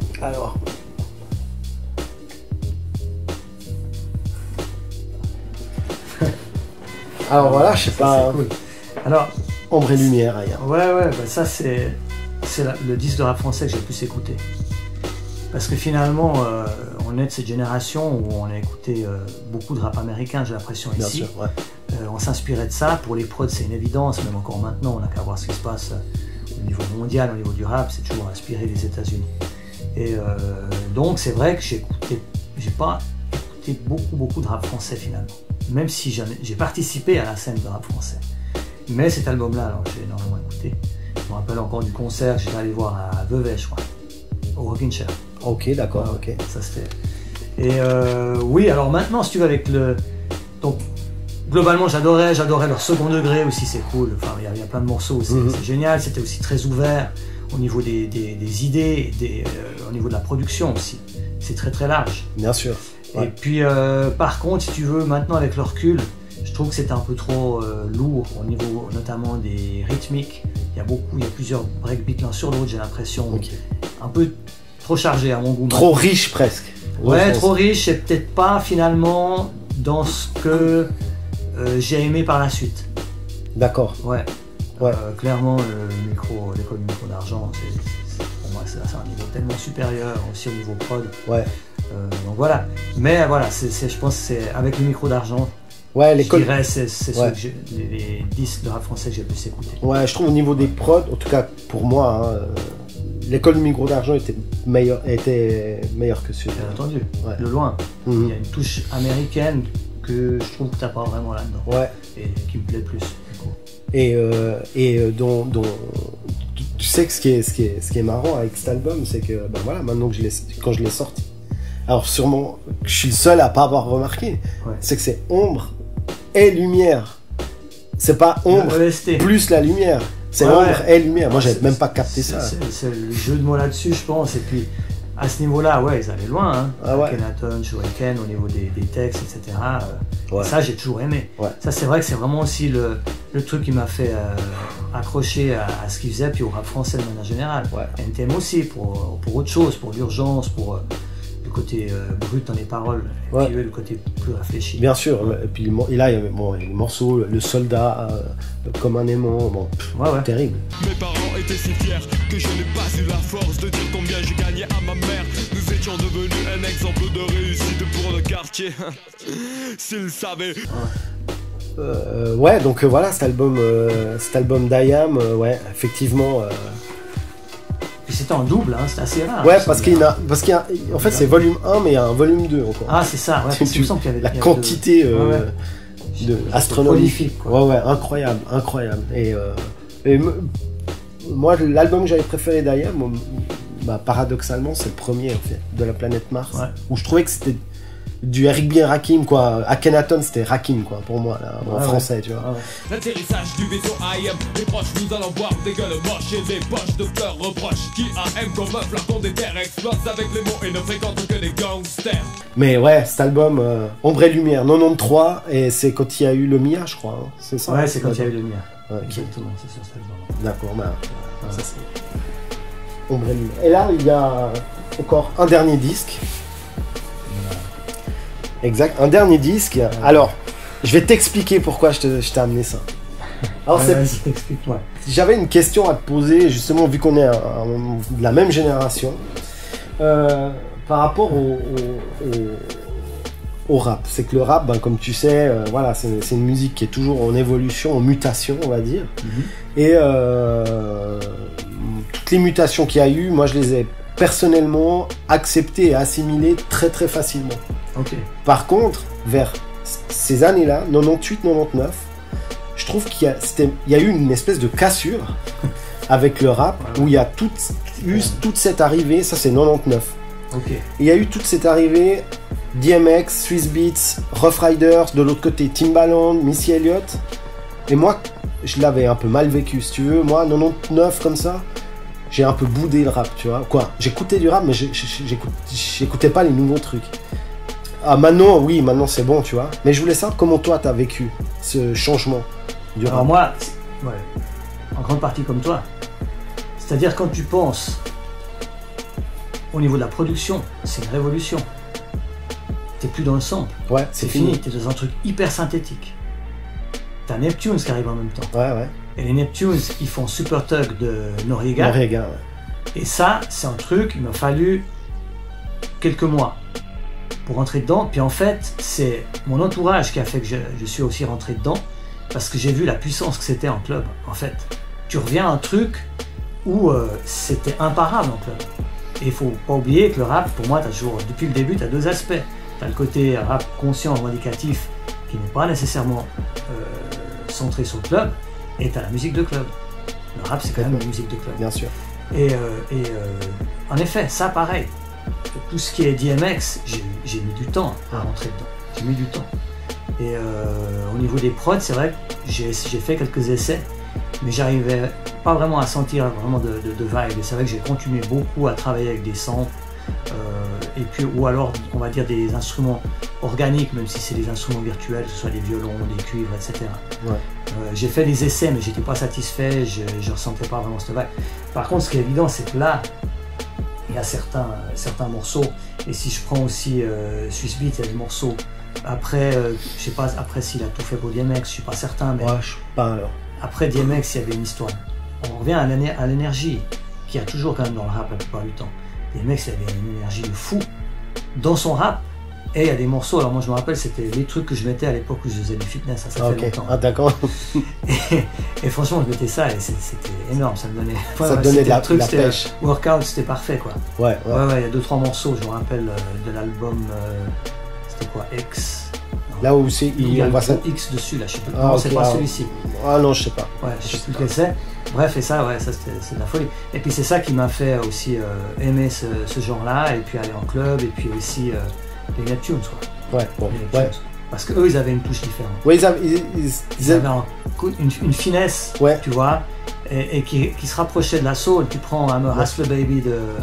Alors voilà, je sais pas. Cool. Alors, Ombre et Lumière, ailleurs. Ouais, ça c'est le disque de rap français que j'ai le plus écouté. Parce que finalement, on est de cette génération où on a écouté beaucoup de rap américain, j'ai l'impression ici. Bien sûr, ouais. On s'inspirait de ça. Pour les prods, c'est une évidence, même encore maintenant, on n'a qu'à voir ce qui se passe au niveau mondial, au niveau du rap, c'est toujours inspiré des États-Unis. Et donc, c'est vrai que j'ai pas écouté beaucoup de rap français finalement. Même si j'ai participé à la scène de rap français. Mais cet album-là, j'ai énormément écouté. Je me rappelle encore du concert que j'étais allé voir à Vevey, je crois, au Rockin' Chair. Ok, d'accord, ok. Ça c'était. Et oui, alors maintenant, si tu veux, avec le. Donc, globalement, j'adorais leur second degré aussi, c'est cool. Enfin, il y a plein de morceaux, c'est génial. C'était aussi très ouvert au niveau des idées, au niveau de la production aussi. C'est très très large. Bien sûr. Ouais. Et puis, par contre, si tu veux, maintenant avec le recul, je trouve que c'était un peu trop lourd au niveau notamment des rythmiques. Il y a plusieurs breakbeats l'un sur l'autre, j'ai l'impression. Okay. Un peu trop chargé à mon goût. Trop riche presque. Ouais, trop riche et peut-être pas finalement dans ce que j'ai aimé par la suite. D'accord. Ouais. Clairement, l'école du micro d'argent, pour moi, c'est un niveau tellement supérieur aussi au niveau prod. Ouais. Donc voilà. Mais voilà, je pense que c'est avec le micro d'argent. Ouais, l'école. Je dirais c'est les disques de rap français que j'ai le plus écouté. Ouais, je trouve au niveau des prods, en tout cas pour moi, l'école du micro d'argent était meilleure que celui-là. Bien entendu, de loin. Il y a une touche américaine que je trouve que t'as pas vraiment là-dedans. Ouais. Et qui me plaît plus. Dont tu sais que ce qui est marrant avec cet album, c'est que maintenant que quand je l'ai sorti, alors sûrement je suis le seul à pas avoir remarqué, c'est que c'est ombre et lumière. C'est pas ombre plus la lumière, c'est ombre et lumière. Moi j'avais même pas capté ça. C'est le jeu de mots là-dessus, je pense. Et puis à ce niveau-là, ils allaient loin. Akhenaton, Shoryken, au niveau des textes, etc. Ça, j'ai toujours aimé. Ouais. Ça, c'est vrai que c'est vraiment aussi le truc qui m'a fait accrocher à ce qu'il faisait, puis au rap français de manière générale. NTM aussi, pour autre chose, pour l'urgence, pour le côté brut dans les paroles, et puis le côté plus réfléchi. Bien sûr, et puis là, il y a les morceaux, le soldat, comme un aimant, terrible. Mes parents étaient si fiers que je n'ai pas eu la force de dire combien j'ai gagné à ma mère. Nous étions devenus un exemple de réussite pour le quartier. S'ils savaient. Donc voilà, cet album d'IAM, effectivement. Et c'était en double, c'était assez rare. Ouais, parce qu'il y a, en fait, c'est volume 1, mais il y a un volume 2 encore. Ah, c'est ça, parce qu'il me semble qu'il y avait la quantité astronomique. Ouais, incroyable. Et moi, l'album que j'avais préféré d'IAM, paradoxalement, c'est le premier, en fait, de la planète Mars, où je trouvais que c'était du Eric B. Rakim, quoi. Akhenaton, c'était Rakim, quoi, pour moi, là, en français, tu vois. L'atterrissage du vaisseau IM, les proches, nous allons voir des gueules moches et des poches de fleurs reproches. Qui AM comme un flacon d'éther explose avec les mots et ne fréquente que les gangsters. Mais ouais, cet album, Ombre et Lumière, 93, et c'est quand il y a eu le Mia, je crois, hein. C'est ça? Ouais, c'est quand il y a eu le Mia. Exactement, c'est sur cet album. D'accord, ça c'est Ombre et Lumière. Et là, il y a encore un dernier disque. Exact, un dernier disque. Alors, je vais t'expliquer pourquoi je t'ai amené ça. Alors, explique-moi. J'avais une question à te poser, justement, vu qu'on est de la même génération, par rapport au rap. C'est que le rap, ben, comme tu sais, voilà, c'est une musique qui est toujours en évolution, en mutation, on va dire. Et toutes les mutations qu'il y a eu, moi, je les ai personnellement acceptées et assimilées très très facilement. Par contre, vers ces années-là, 98-99, je trouve qu'il y a eu une espèce de cassure avec le rap, où il y a eu toute cette arrivée, ça c'est 99. Et il y a eu toute cette arrivée, DMX, Swizz Beatz, Rough Riders, de l'autre côté Timbaland, Missy Elliott. Et moi, je l'avais un peu mal vécu, si tu veux. Moi, 99 comme ça, j'ai un peu boudé le rap, tu vois. Quoi, j'écoutais du rap, mais j'écoutais pas les nouveaux trucs. Ah, maintenant, oui, maintenant c'est bon, tu vois. Mais je voulais savoir comment toi t'as vécu ce changement du rap. Alors moi, ouais, en grande partie comme toi. C'est-à-dire quand tu penses au niveau de la production, c'est une révolution. T'es plus dans le sample. Ouais, c'est fini. T'es dans un truc hyper synthétique. T'as Neptunes qui arrive en même temps. Ouais. Et les Neptunes, ils font Super Tug de Noriega. Ouais. Et ça, c'est un truc, il m'a fallu quelques mois pour rentrer dedans. Puis en fait, c'est mon entourage qui a fait que je suis aussi rentré dedans, parce que j'ai vu la puissance que c'était en club. En fait, tu reviens à un truc où c'était imparable en club. Et il faut pas oublier que le rap, pour moi, depuis le début, tu as deux aspects. Tu as le côté rap conscient, revendicatif, qui n'est pas nécessairement centré sur le club, et tu as la musique de club. Le rap, c'est quand même une musique de club. Bien sûr. Et en effet, ça pareil. Tout ce qui est DMX, j'ai mis du temps à rentrer dedans. J'ai mis du temps. Et au niveau des prods, c'est vrai que j'ai fait quelques essais, mais j'arrivais pas vraiment à sentir vraiment de vibe. Et c'est vrai que j'ai continué beaucoup à travailler avec des samples, et puis, ou alors, on va dire, des instruments organiques, même si c'est des instruments virtuels, que ce soit des violons, des cuivres, etc. J'ai fait des essais, mais j'étais pas satisfait, je ressentais pas vraiment cette vibe. Par contre, ce qui est évident, c'est que là, il y a certains morceaux, et si je prends aussi Swizz Beatz, il y a des morceaux. Après, je sais pas, après s'il a tout fait pour DMX, je suis pas certain, mais je sais pas alors. Après DMX, il y avait une histoire. On revient à l'énergie qu'il y a toujours quand même dans le rap la plupart du temps. DMX, il avait une énergie de fou dans son rap. Et il y a des morceaux, alors moi je me rappelle, c'était les trucs que je mettais à l'époque où je faisais du fitness, ça fait longtemps. Ah d'accord. et franchement, je mettais ça et c'était énorme, ça me donnait... Ça te donnait de la pêche. Workout, c'était parfait quoi. Ouais, il y a 2-3 morceaux, je me rappelle de l'album, c'était quoi, X. Là où c'est, il y a le X dessus, là, je sais plus. Non, c'est pas celui-ci. Ah non, je sais pas. Ouais, je sais plus lequel c'est. Bref, et ça, ouais, ça c'est de la folie. Et puis c'est ça qui m'a fait aussi aimer ce genre-là, et puis aller en club, et puis aussi les Neptunes, quoi. Ouais, bon. Ouais. Parce qu'eux, ils avaient une touche différente. Ouais, ils avaient une finesse, tu vois, et qui se rapprochait de la soul. Tu prends I'm a Hustler Baby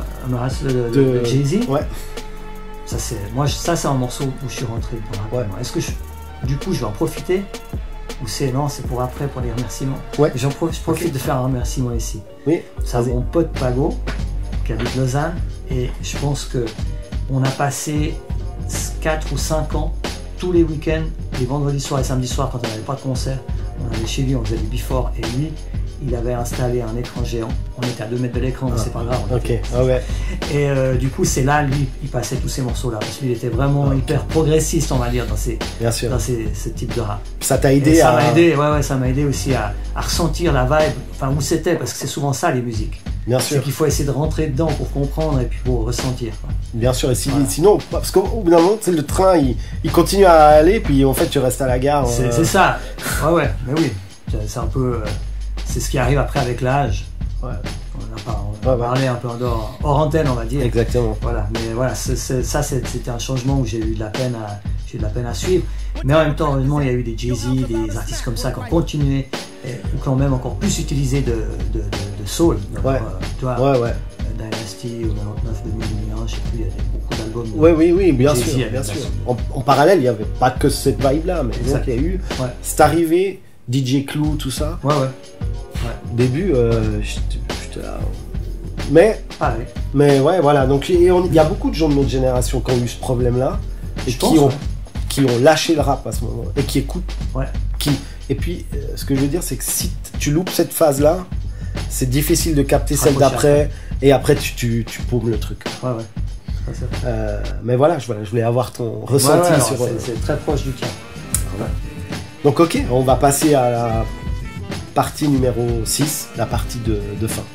de Jay-Z. Ouais. Ça c'est un morceau où je suis rentré dedans rapidement. Est-ce que du coup je vais en profiter ou c'est pour après, pour les remerciements? Je profite de faire un remerciement ici. Oui. C'est mon pote Pago qui habite Lausanne, et je pense que on a passé 4 ou 5 ans tous les week-ends, les vendredis soirs et samedis soirs, quand on n'avait pas de concert, on allait chez lui, on faisait du before, et lui il avait installé un écran géant. On était à 2 mètres de l'écran, mais c'est pas grave. Et du coup, c'est là, lui, il passait tous ces morceaux-là. Parce qu'il était vraiment hyper progressiste, on va dire, dans ce type de rap. Ça t'a aidé ça m'a aidé, ça m'a aidé aussi à ressentir la vibe, enfin où c'était, parce que c'est souvent ça les musiques. Bien sûr. C'est qu'il faut essayer de rentrer dedans pour comprendre et puis pour ressentir. Quoi. Bien sûr, et sinon, parce qu'au bout d'un moment, le train, il continue à aller, puis en fait, tu restes à la gare. C'est ça. Mais oui. C'est un peu... c'est ce qui arrive après avec l'âge. On a parlé un peu hors antenne, on va dire. Exactement. Voilà, mais voilà, ça c'était un changement où j'ai eu de la peine à suivre. Mais en même temps, heureusement, il y a eu des Jay-Z, des artistes comme ça qui ont continué ou qui ont même encore plus utilisé de soul. Tu vois, Dynasty ou 99, 2001, je sais plus, il y a beaucoup d'albums. Oui, bien sûr. En parallèle, il n'y avait pas que cette vibe-là, mais donc il y a eu. C'est arrivé. DJ Clou, tout ça. Ouais. Au début, j'étais là. Mais ouais, voilà. Donc il y a beaucoup de gens de notre génération qui ont eu ce problème-là et qui ont lâché le rap à ce moment et qui écoutent, Et puis, ce que je veux dire, c'est que si tu loupes cette phase-là, c'est difficile de capter celle d'après, et après tu paumes le truc. Ouais, ouais. Mais voilà, je voulais avoir ton ressenti sur... C'est très proche du tien. Voilà. Donc ok, on va passer à la partie numéro 6, la partie de fin.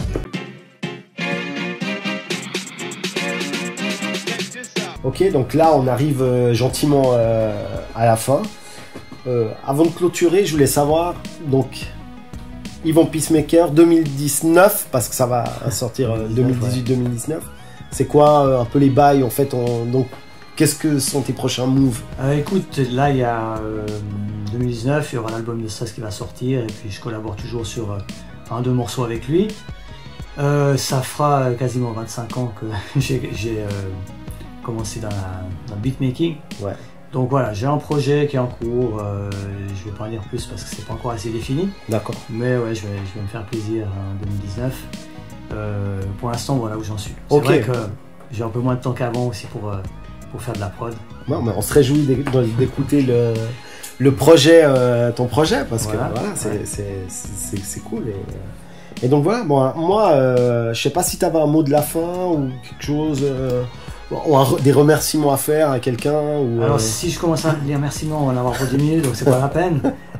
Ok, donc là on arrive gentiment à la fin. Avant de clôturer, je voulais savoir, donc Yvon Peacemaker 2019, parce que ça va sortir 2018-2019. C'est quoi un peu les bails en fait donc qu'est-ce que sont tes prochains moves? Écoute, là il y a 2019, il y aura l'album de Stress qui va sortir, et puis je collabore toujours sur 1-2 morceaux avec lui. Ça fera quasiment 25 ans que j'ai commencé dans le beatmaking. Ouais. Donc voilà, j'ai un projet qui est en cours, je vais pas en dire plus parce que c'est pas encore assez défini. D'accord. Mais ouais, je vais me faire plaisir en 2019. Pour l'instant, voilà où j'en suis. C'est Okay. vrai que j'ai un peu moins de temps qu'avant aussi pour faire de la prod. Ouais, mais on se réjouit d'écouter le projet, ton projet, parce que voilà, c'est cool. Et donc voilà, bon, moi, je sais pas si tu avais un mot de la fin ou quelque chose, des remerciements à faire à quelqu'un. Alors si je commence à les remerciements, on va en avoir pour 10 minutes, donc c'est pas la peine.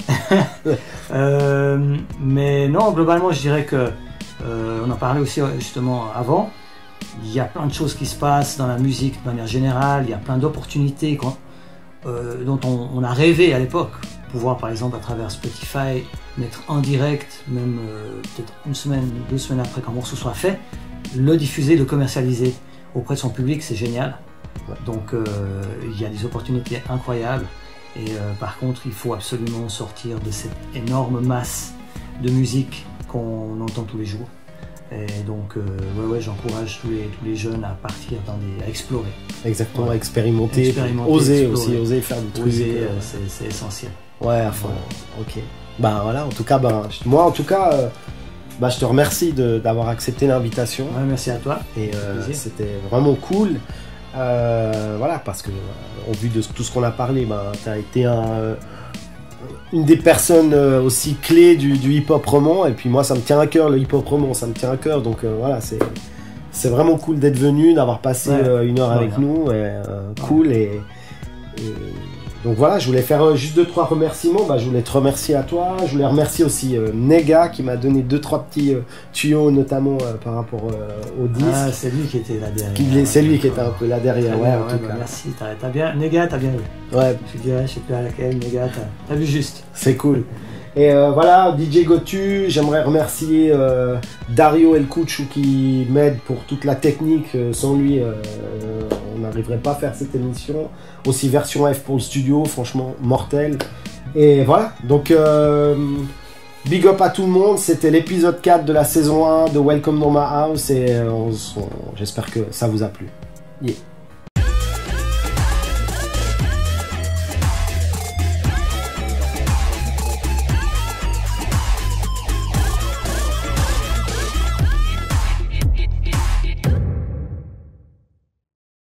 Mais non, globalement, je dirais que on en parlait aussi justement avant. Il y a plein de choses qui se passent dans la musique de manière générale. Il y a plein d'opportunités dont on a rêvé à l'époque. Pouvoir par exemple à travers Spotify mettre en direct, même peut-être 1 semaine, 2 semaines après qu'un morceau soit fait, le diffuser, le commercialiser auprès de son public, c'est génial. Ouais. Donc il y a des opportunités incroyables. Et par contre, il faut absolument sortir de cette énorme masse de musique qu'on entend tous les jours. Et donc, ouais, j'encourage tous les jeunes à partir à explorer. Exactement, ouais. Expérimenter, oser explorer. Aussi, oser faire du truc. Oser, c'est essentiel. Ouais, enfin, ok. Bah voilà, en tout cas, moi en tout cas, je te remercie d'avoir accepté l'invitation. Ouais, merci à toi. Et c'était vraiment cool. Voilà, parce que au vu de tout ce qu'on a parlé, tu as été une des personnes aussi clés du hip-hop roman, et puis moi ça me tient à cœur, le hip-hop roman, ça me tient à cœur, donc voilà, c'est vraiment cool d'être venu, d'avoir passé 1 heure avec nous, cool, et donc voilà, je voulais faire juste 2-3 remerciements. Je voulais te remercier à toi, je voulais remercier aussi Nega qui m'a donné 2-3 petits tuyaux, notamment par rapport au disque. Ah, c'est lui qui était là derrière. C'est lui qui était un peu là derrière, ouais, en tout cas. Merci, t'as bien, Nega, t'as bien vu. Ouais. Je sais plus à laquelle, Nega, t'as vu juste. C'est cool. Et voilà, DJ Gotu, j'aimerais remercier Dario El Kuchou qui m'aide pour toute la technique. Sans lui, on n'arriverait pas à faire cette émission. Aussi version F pour le studio, franchement mortel. Et voilà, donc big up à tout le monde. C'était l'épisode 4 de la saison 1 de Welcome dans My House, et j'espère que ça vous a plu. Yeah.